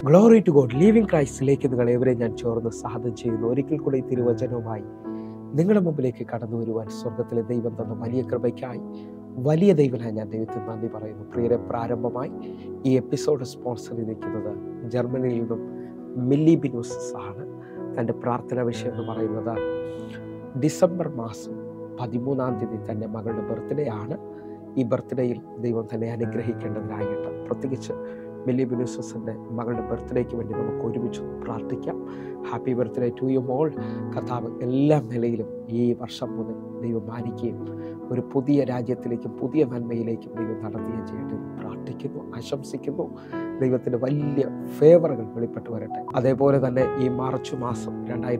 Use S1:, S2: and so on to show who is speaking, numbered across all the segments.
S1: Glory to God. Living ക്രൈസ്റ്റിലേക്ക് നിങ്ങൾ ഏവരെയും ഞാൻ ചേർന്ന് സ്വാഗതം ചെയ്യുന്നു. ഒരിക്കൽ കൂടി തിരുവചനവുമായി നിങ്ങളുടെ മുമ്പിലേക്ക് കടന്നു വരുവാൻ സ്വർഗത്തിലെ ദൈവം തന്ന വലിയ കൃപയ്ക്കായി വലിയ ദൈവനായി ഞാൻ ദൈവത്തിന് നന്ദി പറയുന്നു. പ്രിയരെ, പ്രാരംഭമായി ഈ എപ്പിസോഡ് സ്പോൺസർ ചെയ്തിരിക്കുന്നത് ജർമ്മനിയിൽ നിന്നും മില്ലി ബിനൂസ് ആണ്. തൻ്റെ പ്രാർത്ഥനാ വിഷയം എന്ന് പറയുന്നത് ഡിസംബർ മാസം 13 തൻ്റെ മകളുടെ ബർത്ത്ഡേ ആണ്. ഈ ബർത്ത്ഡേയിൽ ദൈവം തന്നെ അനുഗ്രഹിക്കേണ്ടതിനായിട്ട് പ്രത്യേകിച്ച് മില്ലി ബിനൂസിൻ്റെ മകളുടെ ബർത്ത്ഡേക്ക് വേണ്ടി നമുക്ക് ഒരുമിച്ച് പ്രാർത്ഥിക്കാം. ഹാപ്പി ബർത്ത്ഡേ ടു യു മോൾ. കർത്താവ് എല്ലാ നിലയിലും ഈ വർഷം മുതൽ ദൈവം മാനിക്കുകയും ഒരു പുതിയ രാജ്യത്തിലേക്കും പുതിയ നന്മയിലേക്കും ദൈവം നടത്തുകയും ചെയ്യട്ടെ എന്ന് പ്രാർത്ഥിക്കുന്നു, ആശംസിക്കുന്നു. ദൈവത്തിൻ്റെ വലിയ ഫേവറുകൾ വെളിപ്പെട്ട് വരട്ടെ. അതേപോലെ തന്നെ ഈ മാർച്ച് മാസം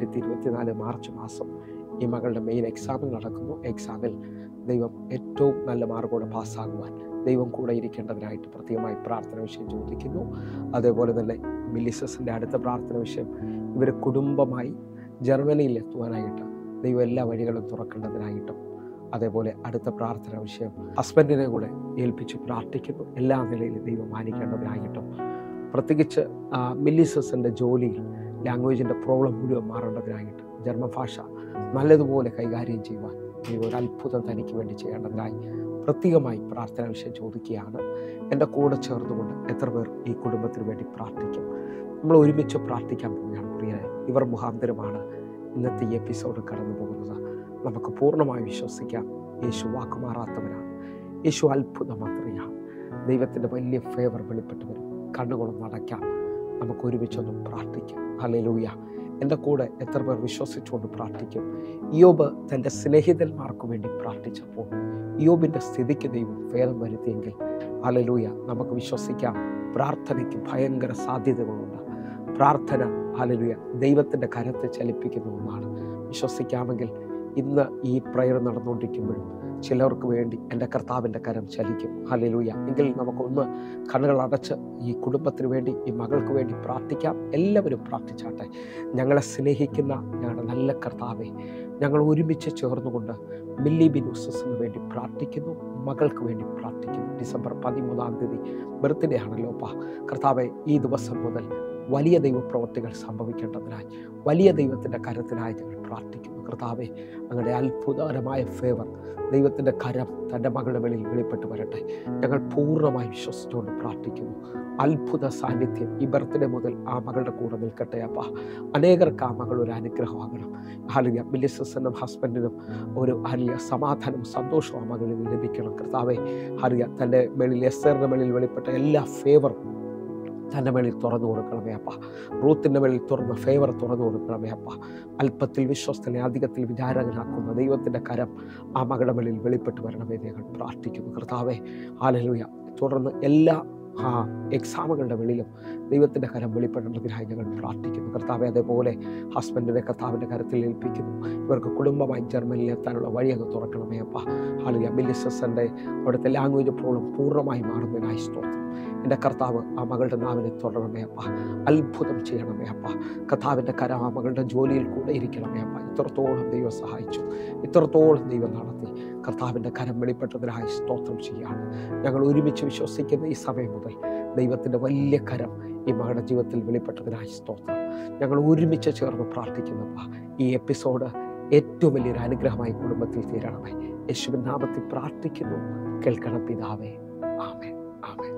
S1: 2024 മാർച്ച് മാസം ഈ മകളുടെ മെയിൻ എക്സാമിൽ നടക്കുന്നു. എക്സാമിൽ ദൈവം ഏറ്റവും നല്ല മാർക്കോടെ പാസ്സാകുവാൻ ദൈവം കൂടെ ഇരിക്കേണ്ടതിനായിട്ട് പ്രത്യേകമായി പ്രാർത്ഥന വിഷയം ചോദിക്കുന്നു. അതേപോലെ തന്നെ മില്ലിസസിൻ്റെ അടുത്ത പ്രാർത്ഥന വിഷയം ഇവർ കുടുംബമായി ജർമ്മനിയിൽ എത്തുവാനായിട്ട് ദൈവം എല്ലാ വഴികളും തുറക്കേണ്ടതിനായിട്ടും, അതേപോലെ അടുത്ത പ്രാർത്ഥന വിഷയം ഹസ്ബൻഡിനെ കൂടെ ഏൽപ്പിച്ച് പ്രാർത്ഥിക്കുന്നു. എല്ലാ നിലയിലും ദൈവം മാനിക്കേണ്ടതിനായിട്ടും, പ്രത്യേകിച്ച് മില്ലിസസിൻ്റെ ജോലിയിൽ ലാംഗ്വേജിൻ്റെ പ്രോബ്ലം മുഴുവൻ മാറേണ്ടതിനായിട്ട് ജർമ്മൻ ഭാഷ നല്ലതുപോലെ കൈകാര്യം ചെയ്യുവാൻ ദൈവം ഒരു അത്ഭുതം തനിക്ക് വേണ്ടി ചെയ്യേണ്ടതിനായി പ്രത്യേകമായി പ്രാർത്ഥന വിഷയം ചോദിക്കുകയാണ്. എൻ്റെ കൂടെ ചേർന്നുകൊണ്ട് എത്ര പേർ ഈ കുടുംബത്തിന് വേണ്ടി പ്രാർത്ഥിക്കും? നമ്മൾ ഒരുമിച്ച് പ്രാർത്ഥിക്കാൻ പോവുകയാണ്. പ്രിയരെ, ഇവർ മുഖാന്തരമാണ് ഇന്നത്തെ ഈ എപ്പിസോഡ് കടന്നു പോകുന്നത്. നമുക്ക് പൂർണ്ണമായി വിശ്വസിക്കാം, യേശു വാക്കുമാറാത്തവനാണ്, യേശു അത്ഭുതമാത്രയാണ്. ദൈവത്തിൻ്റെ വലിയ ഫേവർ വെളിപ്പെട്ട് വരും. കണ്ണുകളൊന്നും അടയ്ക്കാം, നമുക്ക് ഒരുമിച്ചൊന്നും പ്രാർത്ഥിക്കാം. ഹല്ലേലൂയ. എൻ്റെ കൂടെ എത്ര പേർ വിശ്വസിച്ചുകൊണ്ട് പ്രാർത്ഥിക്കും? ഇയ്യോബ് തൻ്റെ സ്നേഹിതന്മാർക്ക് വേണ്ടി പ്രാർത്ഥിച്ചപ്പോൾ ഇയ്യോബിൻ്റെ സ്ഥിതിക്ക് ദൈവം ഭേദം വരുത്തിയെങ്കിൽ ഹല്ലേലൂയ, നമുക്ക് വിശ്വസിക്കാം, പ്രാർത്ഥനയ്ക്ക് ഭയങ്കര സാധ്യതകളുണ്ട്. പ്രാർത്ഥന ഹല്ലേലൂയ ദൈവത്തിൻ്റെ കരത്തെ ചലിപ്പിക്കുന്ന ഒന്നാണ്. വിശ്വസിക്കാമെങ്കിൽ ഇന്ന് ഈ പ്രയർ നടന്നുകൊണ്ടിരിക്കുമ്പോഴും ചിലർക്ക് വേണ്ടി എൻ്റെ കർത്താവിൻ്റെ കരം ചലിക്കും. ഹല്ലേലൂയ. എങ്കിൽ നമുക്കൊന്ന് കണ്ണുകൾ അടച്ച് ഈ കുടുംബത്തിന് വേണ്ടി, ഈ മകൾക്ക് വേണ്ടി പ്രാർത്ഥിക്കാം. എല്ലാവരും പ്രാർത്ഥിച്ചാട്ടെ. ഞങ്ങളെ സ്നേഹിക്കുന്ന ഞങ്ങളുടെ നല്ല കർത്താവെ, ഞങ്ങൾ ഒരുമിച്ച് ചേർന്നുകൊണ്ട് മില്ലി ബിനൂസിന് വേണ്ടി പ്രാർത്ഥിക്കുന്നു, മകൾക്ക് വേണ്ടി പ്രാർത്ഥിക്കുന്നു. ഡിസംബർ 13 ബർത്ത്ഡേ ആണല്ലോ അപ്പാ. കർത്താവെ, ഈ ദിവസം മുതൽ വലിയ ദൈവപ്രവർത്തികൾ സംഭവിക്കേണ്ടതിനായി വലിയ ദൈവത്തിൻ്റെ കരത്തിനായി ഞങ്ങൾ പ്രാർത്ഥിക്കുന്നു. കർത്താവെ, അങ്ങയുടെ അത്ഭുതകരമായ ഫേവർ, ദൈവത്തിൻ്റെ കരം തൻ്റെ മകളുടെ മേളിൽ വെളിപ്പെട്ട് വരട്ടെ. ഞങ്ങൾ പൂർണ്ണമായി വിശ്വസിച്ചുകൊണ്ട് പ്രാർത്ഥിക്കുന്നു. അത്ഭുത സാന്നിധ്യം ഈ ബർത്ത്ഡേ മുതൽ ആ മകളുടെ കൂടെ നിൽക്കട്ടെ അപ്പാ. അനേകർക്ക് ആ മകൾ ഒരു അനുഗ്രഹമാകണം. ഹല്ലേലൂയ. മില്ലിസസിനും ഹസ്ബൻഡിനും ഒരു ഹല്ലേലൂയ സമാധാനം സന്തോഷവും ആ മകളിൽ ലഭിക്കണം. കർത്താവെ, ഹല്ലേലൂയ തൻ്റെ മേളിൽ എസ്തറിൻ്റെ മേളിൽ വെളിപ്പെട്ട എല്ലാ ഫേവറും തൻ്റെ മേളിൽ തുറന്നു കൊടുക്കണമേ അപ്പ. റൂത്തിൻ്റെ മേളിൽ തുറന്ന ഫേവർ തുറന്നു കൊടുക്കണമേ അപ്പ. അല്പത്തിൽ വിശ്വസ്തനെ അധികത്തിൽ വിചാരകനാക്കുന്ന ദൈവത്തിൻ്റെ കരം ആ മകളുടെ മേളിൽ വെളിപ്പെട്ട് വരണമേ ഞങ്ങൾ പ്രാർത്ഥിക്കുന്നു. കർത്താവെ, ഹല്ലേലൂയ. തുടർന്ന് എല്ലാ എക്സാമുകളുടെ വെളിയിലും ദൈവത്തിൻ്റെ കരം വെളിപ്പെടേണ്ടതിനായി ഞങ്ങൾ പ്രാർത്ഥിക്കുന്നു. കർത്താവെ, അതേപോലെ ഹസ്ബൻഡിനെ കർത്താവിൻ്റെ കരത്തിൽ ഏൽപ്പിക്കുന്നു. ഇവർക്ക് കുടുംബമായി ജർമ്മനിയിൽ എത്താനുള്ള വഴി അങ്ങ് തുറക്കണമേ അപ്പ. ഹല്ലേലൂയ. മില്ലിസസിൻ്റെ അവിടുത്തെ ലാംഗ്വേജ് പ്രോബ്ലം പൂർണ്ണമായി മാറുന്നതിനായി സ്തോത്രം. എൻ്റെ കർത്താവ് ആ മകളുടെ നാവിനെ തുടരണമേ അപ്പ. അത്ഭുതം ചെയ്യണമേ അപ്പ. കർത്താവിൻ്റെ കരം ആ മകളുടെ ജോലിയിൽ കൂടെ ഇരിക്കണമേ അപ്പ. ഇത്രത്തോളം ദൈവം സഹായിച്ചു, ഇത്രത്തോളം ദൈവം നടത്തി. കർത്താവിൻ്റെ കരം വെളിപ്പെട്ടതിനായി സ്തോത്രം ചെയ്യുകയാണ്. ഞങ്ങൾ ഒരുമിച്ച് വിശ്വസിക്കുന്ന ഈ സമയം മുതൽ ദൈവത്തിൻ്റെ വലിയ കരം ഈ മകളുടെ ജീവിതത്തിൽ വെളിപ്പെട്ടതിനായി സ്തോത്രം. ഞങ്ങൾ ഒരുമിച്ച് ചേർന്ന് പ്രാർത്ഥിക്കുന്നപ്പ ഈ എപ്പിസോഡ് ഏറ്റവും വലിയൊരു അനുഗ്രഹമായി കുടുംബത്തിൽ തീരണമേ. യേശുവിൻ നാമത്തിൽ പ്രാർത്ഥിക്കുന്നു. കേൾക്കണം പിതാവേ. ആമേൻ, ആമേൻ.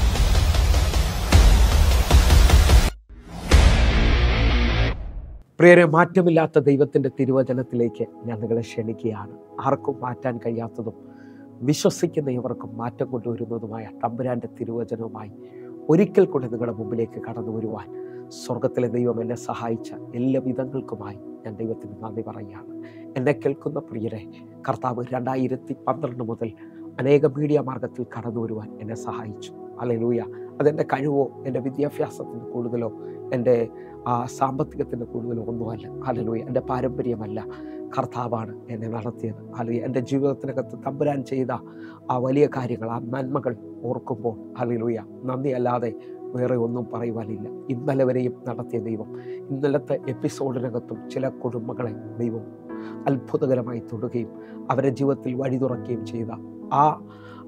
S1: പ്രിയരെ, മാറ്റമില്ലാത്ത ദൈവത്തിൻ്റെ തിരുവചനത്തിലേക്ക് ഞാൻ നിങ്ങളെ ക്ഷണിക്കുകയാണ്. ആർക്കും മാറ്റാൻ കഴിയാത്തതും വിശ്വസിക്കുന്ന ഇവർക്കും മാറ്റം കൊണ്ടുവരുന്നതുമായ തമ്പുരാൻ്റെ തിരുവചനവുമായി ഒരിക്കൽ കൂടെ നിങ്ങളുടെ മുമ്പിലേക്ക് കടന്നു വരുവാൻ സ്വർഗത്തിലെ ദൈവം എന്നെ സഹായിച്ച എല്ലാ വിധങ്ങൾക്കുമായി ഞാൻ ദൈവത്തിന് നന്ദി പറയുകയാണ്. എന്നെ കേൾക്കുന്ന പ്രിയരെ, കർത്താവ് 2012 മുതൽ അനേക മീഡിയ മാർഗത്തിൽ കടന്നു വരുവാൻ എന്നെ സഹായിച്ചു. ഹല്ലേലൂയ. അതെൻ്റെ കഴിവോ എൻ്റെ വിദ്യാഭ്യാസത്തിന് കൂടുതലോ എൻ്റെ സാമ്പത്തികത്തിൻ്റെ കൂടുതലോ ഒന്നുമല്ല. ഹല്ലേലൂയ. എൻ്റെ പാരമ്പര്യമല്ല, കർത്താവാണ് എന്നെ നടത്തിയത്. ഹല്ലേലൂയ. എൻ്റെ ജീവിതത്തിനകത്ത് തമ്പുരാൻ ചെയ്ത ആ വലിയ കാര്യങ്ങൾ, ആ നന്മകൾ ഓർക്കുമ്പോൾ ഹല്ലേലൂയ നന്ദി അല്ലാതെ വേറെ ഒന്നും പറയുവാനില്ല. ഇന്നലെ വരെയും നടത്തിയ ദൈവം ഇന്നലത്തെ എപ്പിസോഡിനകത്തും ചില കുടുംബങ്ങളെ ദൈവം അത്ഭുതകരമായി തൊടുകയും അവരുടെ ജീവിതത്തിൽ വഴി തുറക്കുകയും ചെയ്ത ആ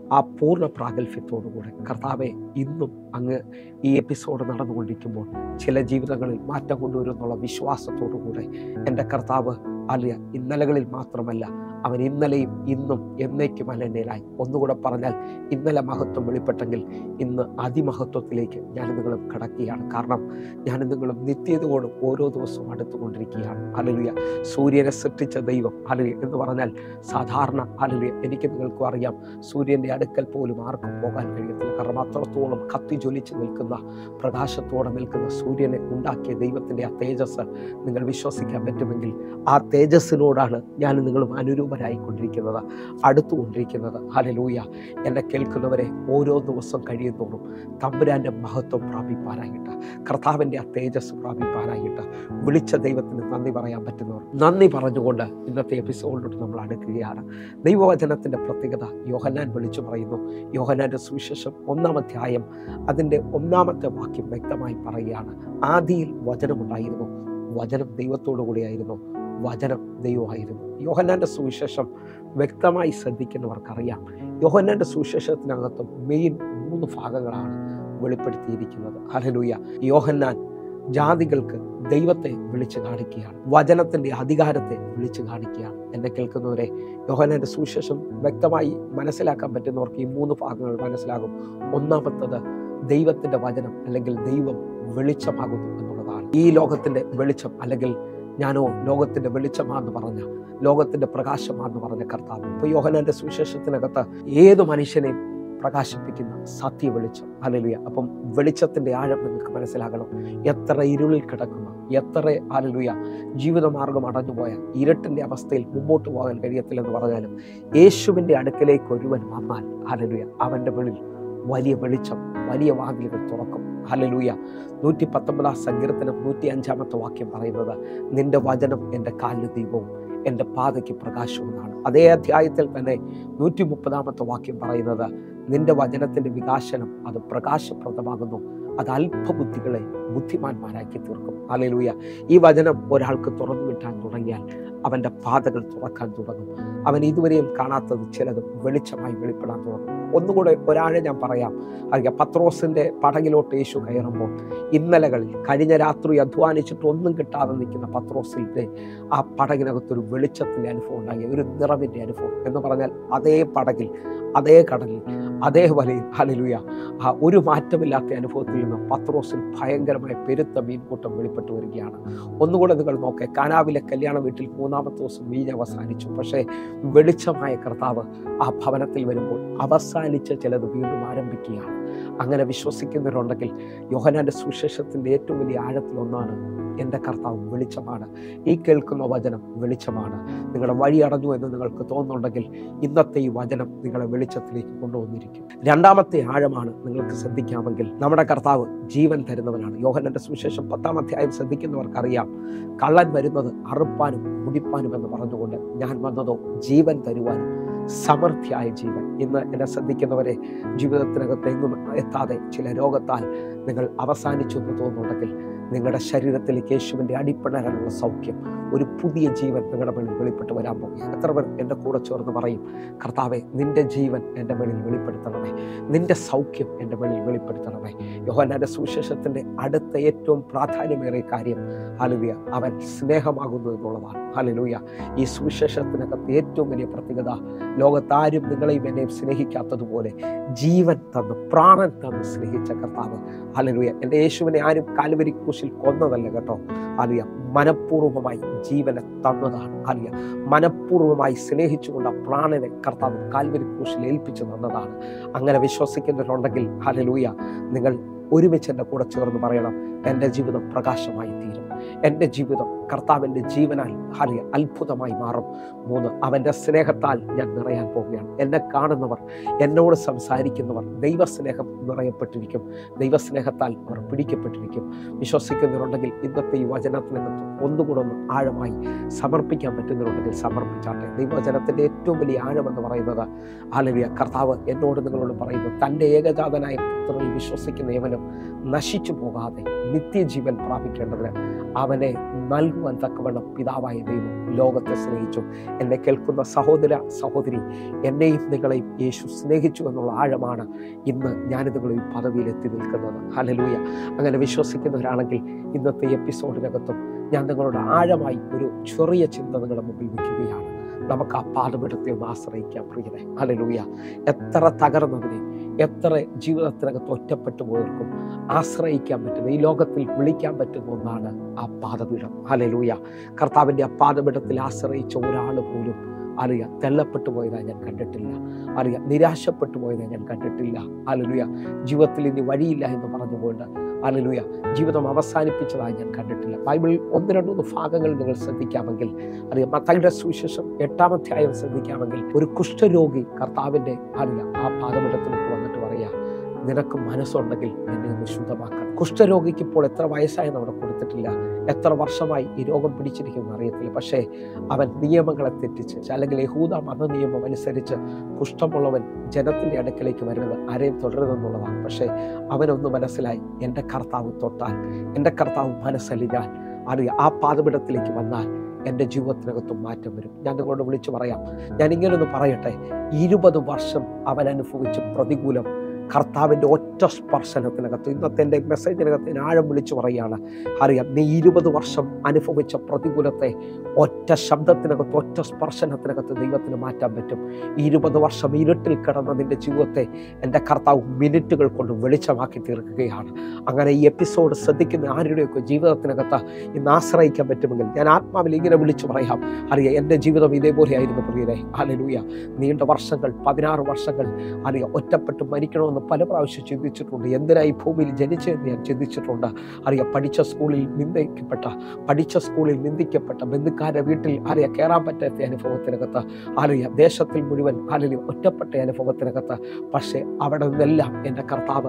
S1: ആ പൂർണ്ണ പ്രാഗൽഭ്യത്തോടുകൂടെ കർത്താവെ ഇന്നും അങ്ങ് ഈ എപ്പിസോഡ് നടന്നുകൊണ്ടിരിക്കുമ്പോൾ ചില ജീവിതങ്ങളിൽ മാറ്റം കൊണ്ടുവരുമെന്നുള്ള വിശ്വാസത്തോടുകൂടെ എൻ്റെ കർത്താവ് ഇന്നലകളിൽ മാത്രമല്ല, അവൻ ഇന്നലെയും ഇന്നും എന്നേക്കും അനന്യനായി. ഒന്നുകൂടെ പറഞ്ഞാൽ, ഇന്നലെ മഹത്വം വെളിപ്പെട്ടെങ്കിൽ ഇന്ന് അതിമഹത്വത്തിലേക്ക് ഞാൻ നിങ്ങളും കടക്കുകയാണ്. കാരണം ഞാൻ നിങ്ങളും നിത്യതയോടും ഓരോ ദിവസവും അടുത്തുകൊണ്ടിരിക്കുകയാണ്. ഹല്ലേലൂയ. സൂര്യനെ സൃഷ്ടിച്ച ദൈവം ഹല്ലേലൂയ എന്ന് പറഞ്ഞാൽ സാധാരണ ഹല്ലേലൂയ എനിക്ക് നിങ്ങൾക്കും അറിയാം, സൂര്യൻ്റെ അടുക്കൽ പോലും ആർക്കും പോകാൻ കഴിയത്തില്ല. കാരണം അത്രത്തോളം കത്തി ജ്വലിച്ച് നിൽക്കുന്ന, പ്രകാശത്തോടെ നിൽക്കുന്ന സൂര്യനെ ഉണ്ടാക്കിയ ദൈവത്തിൻ്റെ ആ തേജസ് നിങ്ങൾ വിശ്വസിക്കാൻ പറ്റുമെങ്കിൽ ആ തേജസ്സിനോടാണ് ഞാൻ നിങ്ങളും അനുരൂപരായിക്കൊണ്ടിരിക്കുന്നത്, അടുത്തുകൊണ്ടിരിക്കുന്നത്. ഹല്ലേലൂയ. എന്നെ കേൾക്കുന്നവരെ ഓരോ ദിവസം കഴിയുന്നതോറും തമ്പുരാൻ്റെ മഹത്വം പ്രാപിപ്പാനായിട്ട്, കർത്താവിൻ്റെ ആ തേജസ് പ്രാപിപ്പാനായിട്ട് വിളിച്ച ദൈവത്തിന് നന്ദി പറയാൻ പറ്റുന്നവർ നന്ദി പറഞ്ഞുകൊണ്ട് ഇന്നത്തെ എപ്പിസോഡിലോട്ട് നമ്മൾ അടുക്കുകയാണ്. ദൈവവചനത്തിൻ്റെ പ്രത്യേകത യോഹന്നാൻ വിളിച്ചു പറയുന്നു. യോഹന്നാൻ്റെ സുവിശേഷം 1-ാം അധ്യായം അതിൻ്റെ 1-ാമത്തെ വാക്യം വ്യക്തമായി പറയുകയാണ്, ആദിയിൽ വചനമുണ്ടായിരുന്നു, വചനം ദൈവത്തോടു കൂടിയായിരുന്നു, വചനം ദൈവമായിരുന്നു. യോഹന്നാൻ്റെ സുവിശേഷം വ്യക്തമായി ശ്രദ്ധിക്കുന്നവർക്കറിയാം, യോഹന്നാൻ്റെ സുവിശേഷത്തിനകത്ത് മെയിൻ 3 ഭാഗങ്ങളാണ് വെളിപ്പെടുത്തിയിരിക്കുന്നത്. ഹല്ലേലൂയ. യോഹന്നാൻ ജാതികൾക്ക് ദൈവത്തെ വിളിച്ചു കാണിക്കുകയാണ്, വചനത്തിൻ്റെ അധികാരത്തെ വിളിച്ചു കാണിക്കുകയാണ്. എന്നെ കേൾക്കുന്നവരെ, യോഹന്നാൻ്റെ സുവിശേഷം വ്യക്തമായി മനസ്സിലാക്കാൻ പറ്റുന്നവർക്ക് ഈ 3 ഭാഗങ്ങൾ മനസ്സിലാകും. ഒന്നാമത്തത് ദൈവത്തിൻ്റെ വചനം അല്ലെങ്കിൽ ദൈവം വെളിച്ചമാകുന്നു എന്നുള്ളതാണ്. ഈ ലോകത്തിൻ്റെ വെളിച്ചം അല്ലെങ്കിൽ ഞാനോ ലോകത്തിൻ്റെ വെളിച്ചമാണെന്ന് പറഞ്ഞ, ലോകത്തിൻ്റെ പ്രകാശമാണെന്ന് പറഞ്ഞ കർത്താവ്. ഇപ്പോൾ യോഹന്നാൻ്റെ സുവിശേഷത്തിനകത്ത് ഏത് മനുഷ്യനെയും പ്രകാശിപ്പിക്കുന്ന സത്യ വെളിച്ചം. ഹല്ലേലൂയ. അപ്പം വെളിച്ചത്തിൻ്റെ ആഴം നിങ്ങൾക്ക് മനസ്സിലാകണം. എത്ര ഇരുളിൽ കിടക്കുന്ന, എത്ര ഹല്ലേലൂയ ജീവിതമാർഗം അടഞ്ഞുപോയ ഇരുട്ടിൻ്റെ അവസ്ഥയിൽ മുമ്പോട്ട് പോകാൻ കഴിയത്തില്ലെന്ന് പറഞ്ഞാലും യേശുവിൻ്റെ അടുക്കലേക്ക് ഒരുവൻ വന്നാൽ ഹല്ലേലൂയ അവൻ്റെ വെളിയിൽ വലിയ വെളിച്ചം, വലിയ വാതിലുകൾ തുറക്കും. ഹല്ലേലൂയ. 119 സങ്കീർത്തനം 105 വാക്യം പറയുന്നത്, നിന്റെ വചനം എൻ്റെ കാലിന് ദീപവും എൻ്റെ പാതയ്ക്ക് പ്രകാശവുമാണ്. അതേ അധ്യായത്തിൽ തന്നെ 130 വാക്യം പറയുന്നത്, നിന്റെ വചനത്തിൻ്റെ വികാസനം അത് പ്രകാശപ്രദമാകുന്നു, അത് അല്പബുദ്ധികളെ ബുദ്ധിമാന്മാരാക്കി തീർക്കും. ഹല്ലേലൂയ. ഈ വചനം ഒരാൾക്ക് തുറന്നു കിട്ടാൻ തുടങ്ങിയാൽ അവൻ്റെ പാതകൾ തുറക്കാൻ തുടങ്ങും. അവൻ ഇതുവരെയും കാണാത്തത് ചിലതും വെളിച്ചമായി വെളിപ്പെടാൻ തുടങ്ങും. ഒന്നുകൂടെ ഒരാളെ ഞാൻ പറയാം. അറിയാം, പത്രോസിൻ്റെ പടകിലോട്ട് യേശു കയറുമ്പോൾ ഇന്നലകളിൽ കഴിഞ്ഞ രാത്രി അധ്വാനിച്ചിട്ട് ഒന്നും കിട്ടാതെ നിൽക്കുന്ന പത്രോസിൻ്റെ ആ പടകിനകത്തൊരു വെളിച്ചത്തിൻ്റെ അനുഭവം ഉണ്ടായി, ഒരു നിറവിൻ്റെ അനുഭവം എന്ന് പറഞ്ഞാൽ അതേ പടകിൽ, അതേ കടലിൽ, അതേ വലയിൽ ഹല്ലേലൂയ ഒരു മാറ്റമില്ലാത്ത അനുഭവത്തിൽ നിന്ന് പത്രോസിൽ ഭയങ്കരമായ പെരുത്ത മീൻകൂട്ടം വെളിപ്പെട്ടു വരികയാണ്. ഒന്നുകൂടെ നിങ്ങൾ നോക്കേ, കാനാവിലെ കല്യാണ വീട്ടിൽ 3-ാമത്തെ ദിവസം വീഞ്ഞ് അവസാനിച്ചു. പക്ഷേ വെളിച്ചമായ കർത്താവ് ആ ഭവനത്തിൽ വരുമ്പോൾ അവസാനിച്ച ചിലത് വീണ്ടും ആരംഭിക്കുകയാണ്. അങ്ങനെ വിശ്വസിക്കുന്നവരുണ്ടെങ്കിൽ യോഹന്നാൻ്റെ സുവിശേഷത്തിൻ്റെ ഏറ്റവും വലിയ ആഴത്തിലൊന്നാണ്, എൻ്റെ കർത്താവ് വെളിച്ചമാണ്, ഈ കേൾക്കുന്ന വചനം വെളിച്ചമാണ്. നിങ്ങളുടെ വഴി അടഞ്ഞു എന്ന് നിങ്ങൾക്ക് തോന്നുന്നുണ്ടെങ്കിൽ ഇന്നത്തെ ഈ വചനം നിങ്ങളെ വെളിച്ചത്തിലേക്ക് കൊണ്ടുവന്നിരിക്കും. 2-ാമത്തെ ആഴമാണ് നിങ്ങൾക്ക് ശ്രദ്ധിക്കാമെങ്കിൽ, നമ്മുടെ കർത്താവ് ജീവൻ തരുന്നവനാണ്. യോഹന്നാൻ്റെ സുവിശേഷം 10-ാം അധ്യായം ശ്രദ്ധിക്കുന്നവർക്കറിയാം, കള്ളൻ വരുന്നത് അറുപ്പാനും മുടിപ്പാനും എന്ന് പറഞ്ഞുകൊണ്ട്, ഞാൻ വന്നതോ ജീവൻ തരുവാനും, സമൃദ്ധിയായ ജീവൻ. ഇന്ന് എന്നെ ശ്രദ്ധിക്കുന്നവരെ, ജീവിതത്തിനകത്ത് എങ്ങും എത്താതെ ചില രോഗത്താൽ നിങ്ങൾ അവസാനിച്ചു എന്ന് തോന്നുന്നുണ്ടെങ്കിൽ നിങ്ങളുടെ ശരീരത്തിലേക്ക് യേശുവിൻ്റെ അടിപ്പിണരാനുള്ള സൗഖ്യം, ഒരു പുതിയ ജീവൻ നിങ്ങളുടെ മേളിൽ വെളിപ്പെട്ട് വരാൻ പോകുകയാണ്. എത്ര പേർ എൻ്റെ കൂടെ ചേർന്ന് പറയും, കർത്താവെ നിൻ്റെ ജീവൻ എൻ്റെ മേളിൽ വെളിപ്പെടുത്തണമേ, നിൻ്റെ സൗഖ്യം എൻ്റെ മേളിൽ വെളിപ്പെടുത്തണമേ. യോഹന്നാൻ്റെ സുവിശേഷത്തിൻ്റെ അടുത്ത ഏറ്റവും പ്രാധാന്യമേറിയ കാര്യം ഹല്ലേലൂയ അവൻ സ്നേഹമാകുന്നു എന്നുള്ളതാണ്. ഹല്ലേലൂയ. ഈ സുവിശേഷത്തിനകത്ത് ഏറ്റവും വലിയ പ്രത്യേകത, ലോകത്താരും നിങ്ങളെയും എന്നെയും സ്നേഹിക്കാത്തതുപോലെ ജീവൻ തന്ന്, പ്രാണൻ തന്ന് സ്നേഹിച്ച കർത്താവ്. ഹല്ലേലൂയ. എൻ്റെ യേശുവിനെ ആരും കാൽവരി ക്രൂശിൽ കൊന്നതല്ല കേട്ടോ. ഹല്ലേലൂയ. മനഃപൂർവ്വമായി ജീവനെ തന്നതാണ്. ഹല്ലേലൂയ. മനഃപൂർവ്വമായി സ്നേഹിച്ചുകൊണ്ട് ആ പ്രാണനെ കർത്താവ് കാൽവരി ക്രൂശിൽ ഏൽപ്പിച്ചു തന്നതാണ്. അങ്ങനെ വിശ്വസിക്കുന്നവരുണ്ടെങ്കിൽ ഹല്ലേലൂയ നിങ്ങൾ ഒരുമിച്ച് എൻ്റെ കൂടെ ചേർന്ന് പറയണം, എൻ്റെ ജീവിതം പ്രകാശമായി തീരും, എൻ്റെ ജീവിതം കർത്താവിൻ്റെ ജീവനാൽ ഹല്ലേലൂയ അത്ഭുതമായി മാറും. 3, അവൻ്റെ സ്നേഹത്താൽ ഞാൻ നിറയാൻ പോവുകയാണ്. എന്നെ കാണുന്നവർ, എന്നോട് സംസാരിക്കുന്നവർ ദൈവസ്നേഹം നിറയപ്പെട്ടിരിക്കും, ദൈവസ്നേഹത്താൽ അവർ പിടിക്കപ്പെട്ടിരിക്കും. വിശ്വസിക്കുന്നവരുണ്ടെങ്കിൽ ഇന്നത്തെ ഈ വചനത്തിനകത്ത് ഒന്നുകൂടെ ഒന്ന് ആഴമായി സമർപ്പിക്കാൻ പറ്റുന്നവരുണ്ടെങ്കിൽ സമർപ്പിച്ചാട്ടെ. ദൈവവചനത്തിൻ്റെ ഏറ്റവും വലിയ ആഴമെന്ന് പറയുന്നത് ഹല്ലേലൂയ കർത്താവ് എന്നോട് നിങ്ങളോട് പറയുന്നു, തൻ്റെ ഏകജാതനായ പുത്രനിൽ വിശ്വസിക്കുന്ന ഏവനും നശിച്ചു പോകാതെ നിത്യജീവൻ പ്രാപിക്കേണ്ടതിന് അവനെ നൽകുവാൻ തക്കവണ്ണം പിതാവായ ദൈവം ലോകത്തെ സ്നേഹിച്ചു. എന്നെ കേൾക്കുന്ന സഹോദര സഹോദരി, എന്നെയും നിങ്ങളെയും യേശു സ്നേഹിച്ചു എന്നുള്ള ആഴമാണ് ഇന്ന് ഞാനിതുങ്ങൾ ഈ പദവിയിൽ എത്തി നിൽക്കുന്നത്. ഹല്ലേലൂയ. അങ്ങനെ വിശ്വസിക്കുന്നവരാണെങ്കിൽ ഇന്നത്തെ എപ്പിസോഡിനകത്തും ഞാൻ നിങ്ങളോട് ആഴമായി ഒരു ചെറിയ ചിന്ത നിങ്ങളുടെ മുമ്പിൽ വയ്ക്കുകയാണ്. നമുക്ക് ആ പാദപീഠത്തെ ഒന്ന് ആശ്രയിക്കാം പ്രിയരെ. ഹല്ലേലൂയ. എത്ര തകർന്നതിനെ, എത്ര ജീവിതത്തിനകത്ത് ഒറ്റപ്പെട്ടു പോയവർക്കും ആശ്രയിക്കാൻ പറ്റുന്ന, ഈ ലോകത്തിൽ വിളിക്കാൻ പറ്റുന്ന ഒന്നാണ് ആ പാദപീഠം. ഹല്ലേലൂയ. കർത്താവിൻ്റെ ആ പാദപീഠത്തിൽ ആശ്രയിച്ച ഒരാൾ പോലും തെള്ളപ്പെട്ടു പോയതായി ഞാൻ കണ്ടിട്ടില്ല. നിരാശപ്പെട്ടു പോയതായി ഞാൻ കണ്ടിട്ടില്ല. ഹല്ലേലൂയ. ജീവിതത്തിൽ ഇനി വഴിയില്ല എന്ന് പറഞ്ഞുകൊണ്ട് ഹല്ലേലൂയ ജീവിതം അവസാനിപ്പിച്ചതായി ഞാൻ കണ്ടിട്ടില്ല. ബൈബിളിൽ 1-2 ഭാഗങ്ങൾ നിങ്ങൾ ശ്രദ്ധിക്കാമെങ്കിൽ മത്തായിയുടെ സുവിശേഷം 8-ാം അധ്യായം ശ്രദ്ധിക്കാമെങ്കിൽ ഒരു കുഷ്ഠരോഗി കർത്താവിൻ്റെ ആ പാദപീഠത്തിലോട്ട് വന്നിട്ട് പറയാ, നിനക്ക് മനസ്സുണ്ടെങ്കിൽ എന്നെ ഒന്ന് ശുദ്ധമാക്കണം. കുഷ്ഠരോഗിക്ക് ഇപ്പോൾ എത്ര വയസ്സായെന്ന് അവിടെ കൊടുത്തിട്ടില്ല, എത്ര വർഷമായി ഈ രോഗം പിടിച്ചിരിക്കുമെന്ന് അറിയത്തില്ല. പക്ഷേ അവൻ നിയമങ്ങളെ തെറ്റിച്ച്, അല്ലെങ്കിൽ യഹൂദ മത നിയമം അനുസരിച്ച് കുഷ്ഠമുള്ളവൻ ജനത്തിൻ്റെ അടുക്കലേക്ക് വരുന്നത് ആരെയും തുടരുതെന്നുള്ളതാണ്. പക്ഷേ അവനൊന്ന് മനസ്സിലായി, എൻ്റെ കർത്താവ് തൊട്ടാൽ, എൻ്റെ കർത്താവ് മനസ്സലിഞ്ഞാൽ, ആ പാദപീഠത്തിലേക്ക് വന്നാൽ എൻ്റെ ജീവിതത്തിനകത്തും മാറ്റം വരും. ഞാൻ നിങ്ങളോട് വിളിച്ചു പറയാം, ഞാൻ ഇങ്ങനൊന്ന് പറയട്ടെ, 20 വർഷം അവൻ അനുഭവിച്ച പ്രതികൂലം കർത്താവിൻ്റെ ഒറ്റ സ്പർശനത്തിനകത്ത്, ഇന്നത്തെ എൻ്റെ മെസ്സേജിനകത്ത് ഞാൻ ആഴം വിളിച്ചു പറയുകയാണ്. നീ 20 വർഷം അനുഭവിച്ച പ്രതികൂലത്തെ ഒറ്റ ശബ്ദത്തിനകത്ത്, ഒറ്റ സ്പർശനത്തിനകത്ത് ദൈവത്തിന് മാറ്റാൻ പറ്റും. 20 വർഷം ഇരുട്ടിൽ കിടന്ന നിൻ്റെ ജീവിതത്തെ എൻ്റെ കർത്താവ് മിനിറ്റുകൾ കൊണ്ട് വെളിച്ചമാക്കി തീർക്കുകയാണ്. അങ്ങനെ ഈ എപ്പിസോഡ് ശ്രദ്ധിക്കുന്ന ആരുടെയൊക്കെ ജീവിതത്തിനകത്ത് ഇന്ന് ആശ്രയിക്കാൻ പറ്റുമെങ്കിൽ ഞാൻ ആത്മാവിൽ ഇങ്ങനെ വിളിച്ചു പറയാം, എൻ്റെ ജീവിതം ഇതേപോലെയായിരുന്നു പ്രിയരെ. ഹല്ലേലൂയ. നീണ്ട വർഷങ്ങൾ, 16 വർഷങ്ങൾ ഒറ്റപ്പെട്ട് മരിക്കണമെന്ന് പല പ്രാവശ്യം ചിന്തിച്ചിട്ടുണ്ട്. എന്തിനായി ഭൂമിയിൽ ജനിച്ചതെന്ന് ഞാൻ ചിന്തിച്ചിട്ടുണ്ട്. പഠിച്ച സ്കൂളിൽ നിന്ദിക്കപ്പെട്ട ബന്ധുക്കാരുടെ വീട്ടിൽ കയറാൻ പറ്റാത്ത അനുഭവത്തിനകത്ത്, ദേശത്തിൽ മുഴുവൻ ഒറ്റപ്പെട്ട അനുഭവത്തിനകത്ത്. പക്ഷേ അവിടെ നിന്നെല്ലാം എൻ്റെ കർത്താവ്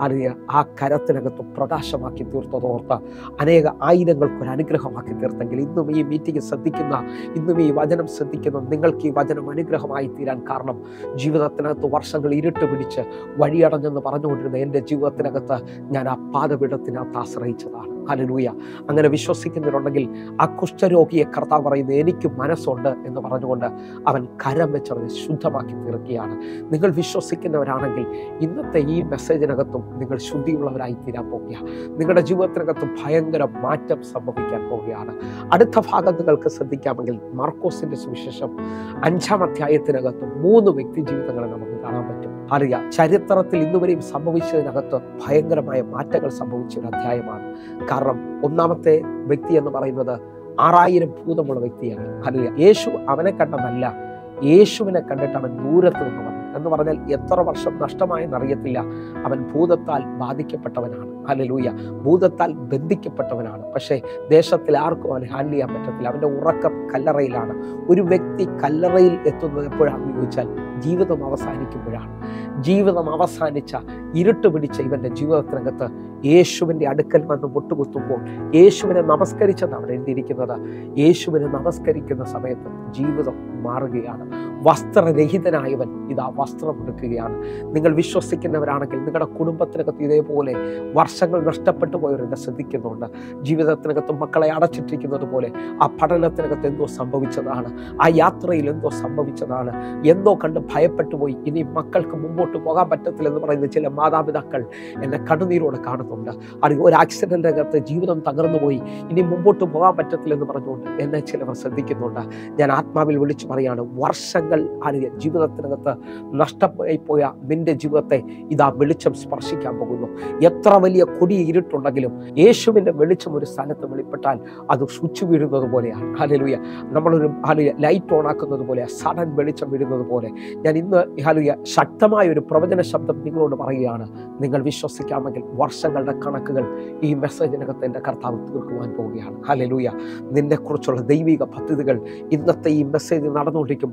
S1: ആ കരത്തിനകത്ത് പ്രകാശമാക്കി തീർത്തതോർത്ത് അനേക ആയിരങ്ങൾക്കൊരു അനുഗ്രഹമാക്കി തീർത്തെങ്കിൽ ഇന്നും ഈ മീറ്റിംഗ് ശ്രദ്ധിക്കുന്ന, ഇന്നും ഈ വചനം ശ്രദ്ധിക്കുന്ന നിങ്ങൾക്ക് ഈ വചനം അനുഗ്രഹമായി തീരാൻ കാരണം ജീവിതത്തിനകത്ത് വർഷങ്ങൾ ഇരുട്ട് പിടിച്ച് വഴിയടഞ്ഞെന്ന് പറഞ്ഞുകൊണ്ടിരുന്ന എൻ്റെ ജീവിതത്തിനകത്ത് ഞാൻ ആ പാദപീഠത്തിനകത്ത് ആശ്രയിച്ചതാണ്. ഹല്ലേലൂയ. അങ്ങനെ വിശ്വസിക്കുന്നവരുണ്ടെങ്കിൽ ആ കുഷ്ഠരോഗിയെ കർത്താവ് പറയുന്നത് എനിക്ക് മനസ്സുണ്ട് എന്ന് പറഞ്ഞുകൊണ്ട് അവൻ കരം വെച്ച് അവനെ ശുദ്ധമാക്കി തീർക്കുകയാണ്. നിങ്ങൾ വിശ്വസിക്കുന്നവരാണെങ്കിൽ ഇന്നത്തെ ഈ മെസ്സേജിനകത്തും നിങ്ങൾ ശുദ്ധിയുള്ളവരായി തീരാൻ പോകുകയാണ്. നിങ്ങളുടെ ജീവിതത്തിനകത്ത് ഭയങ്കര മാറ്റം സംഭവിക്കാൻ പോവുകയാണ്. അടുത്ത ഭാഗം നിങ്ങൾക്ക് ശ്രദ്ധിക്കാമെങ്കിൽ മാർക്കോസിന്റെ സുവിശേഷം 5-ാം അധ്യായത്തിനകത്ത് 3 വ്യക്തി ജീവിതങ്ങളെ നമുക്ക് കാണാൻ പറ്റും. ചരിത്രത്തിൽ ഇന്നുവരെയും സംഭവിച്ചതിനകത്ത് ഭയങ്കരമായ മാറ്റങ്ങൾ സംഭവിച്ച ഒരു അധ്യായമാണ്. കാരണം ഒന്നാമത്തെ വ്യക്തി എന്ന് പറയുന്നത് 6000 ഭൂതമുള്ള വ്യക്തിയാണ്. യേശു അവനെ കണ്ടതല്ല, യേശുവിനെ കണ്ടിട്ട് അവൻ ദൂരത്ത് നിന്ന് വന്നു എന്ന് പറഞ്ഞാൽ എത്ര വർഷം നഷ്ടമായെന്നറിയത്തില്ല. അവൻ ഭൂതത്താൽ ബാധിക്കപ്പെട്ടവനാണ്. ഹല്ലേലൂയ. ഭൂതത്താൽ ബന്ധിക്കപ്പെട്ടവനാണ്. പക്ഷേ ദേശത്തിൽ ആർക്കും അവൻ ഹാൻഡിൽ ചെയ്യാൻ പറ്റത്തില്ല. അവൻ്റെ ഉറക്കം കല്ലറയിലാണ്. ഒരു വ്യക്തി കല്ലറയിൽ എത്തുന്നത് എപ്പോഴാണെന്ന് ചോദിച്ചാൽ ജീവിതം അവസാനിക്കുമ്പോഴാണ്. ജീവിതം അവസാനിച്ച ഇരുട്ട് പിടിച്ച ഇവൻ്റെ ജീവിതത്തിനകത്ത് യേശുവിൻ്റെ അടുക്കൽ വന്ന് മുട്ടുകുത്തുമ്പോൾ യേശുവിനെ നമസ്കരിച്ചെന്ന് അവിടെ എഴുതിയിരിക്കുന്നത്. യേശുവിനെ നമസ്കരിക്കുന്ന സമയത്ത് ജീവിതം മാറുകയാണ്. വസ്ത്രരഹിതനായവൻ ഇതാ വസ്ത്രം എടുക്കുകയാണ്. നിങ്ങൾ വിശ്വസിക്കുന്നവരാണെങ്കിൽ നിങ്ങളുടെ കുടുംബത്തിനകത്ത് ഇതേപോലെ വർഷങ്ങൾ നഷ്ടപ്പെട്ടു പോയവരെന്നെ ശ്രദ്ധിക്കുന്നുണ്ട്. ജീവിതത്തിനകത്ത് മക്കളെ അടച്ചിട്ടിരിക്കുന്നത് പോലെ ആ പഠനത്തിനകത്ത് എന്തോ സംഭവിച്ചതാണ്, ആ യാത്രയിൽ എന്തോ സംഭവിച്ചതാണ്, എന്തോ കണ്ട് ഭയപ്പെട്ടു പോയി. ഇനി മക്കൾക്ക് മുമ്പോട്ട് പോകാൻ പറ്റത്തില്ലെന്ന് പറയുന്ന ചില മാതാപിതാക്കൾ എന്നെ കണ്ണുനീരോടെ കാണുന്നുണ്ട്. ഒരു ആക്സിഡന്റിനകത്ത് ജീവിതം തകർന്നു പോയി, ഇനി മുമ്പോട്ട് പോകാൻ പറ്റത്തില്ലെന്ന് പറഞ്ഞുകൊണ്ട് എന്നെ ചിലവർ ശ്രദ്ധിക്കുന്നുണ്ട്. ഞാൻ ആത്മാവിൽ വിളിച്ചു പറയാണ്, വർഷങ്ങൾ ജീവിതത്തിനകത്ത് നഷ്ടമായി പോയ നിന്റെ ജീവിതത്തെ ഇതാ വെളിച്ചം സ്പർശിക്കാൻ പോകുന്നു. എത്ര വലിയ കൊടിയ ഇരുട്ടുണ്ടെങ്കിലും യേശുവിന്റെ വെളിച്ചം ഒരു സ്ഥലത്ത് വെളിപ്പെട്ടാൽ അത് സ്വിച്ച് വീഴുന്നത് പോലെയാണ്. ഹല്ലേലൂയ. നമ്മളൊരു ലൈറ്റ് ഓൺ ആക്കുന്നത് പോലെ, സഡൻ വെളിച്ചം വീഴുന്നത് പോലെ ഞാൻ ഇന്ന് ഹല്ലേലൂയ ശക്തമായ ഒരു പ്രവചന ശബ്ദം നിങ്ങളോട് പറയുകയാണ്. നിങ്ങൾ വിശ്വസിക്കാമെങ്കിൽ വർഷങ്ങളുടെ കണക്കുകൾ ഈ മെസ്സേജിനകത്ത് എൻ്റെ കർത്താവ് തീർക്കുവാൻ പോവുകയാണ്. ഹല്ലേലൂയ. നിന്നെക്കുറിച്ചുള്ള ദൈവിക പദ്ധതികൾ ഇന്നത്തെ ഈ മെസ്സേജ് നടന്നുകൊണ്ടിരിക്കുമ്പോൾ തുറക്കാൻ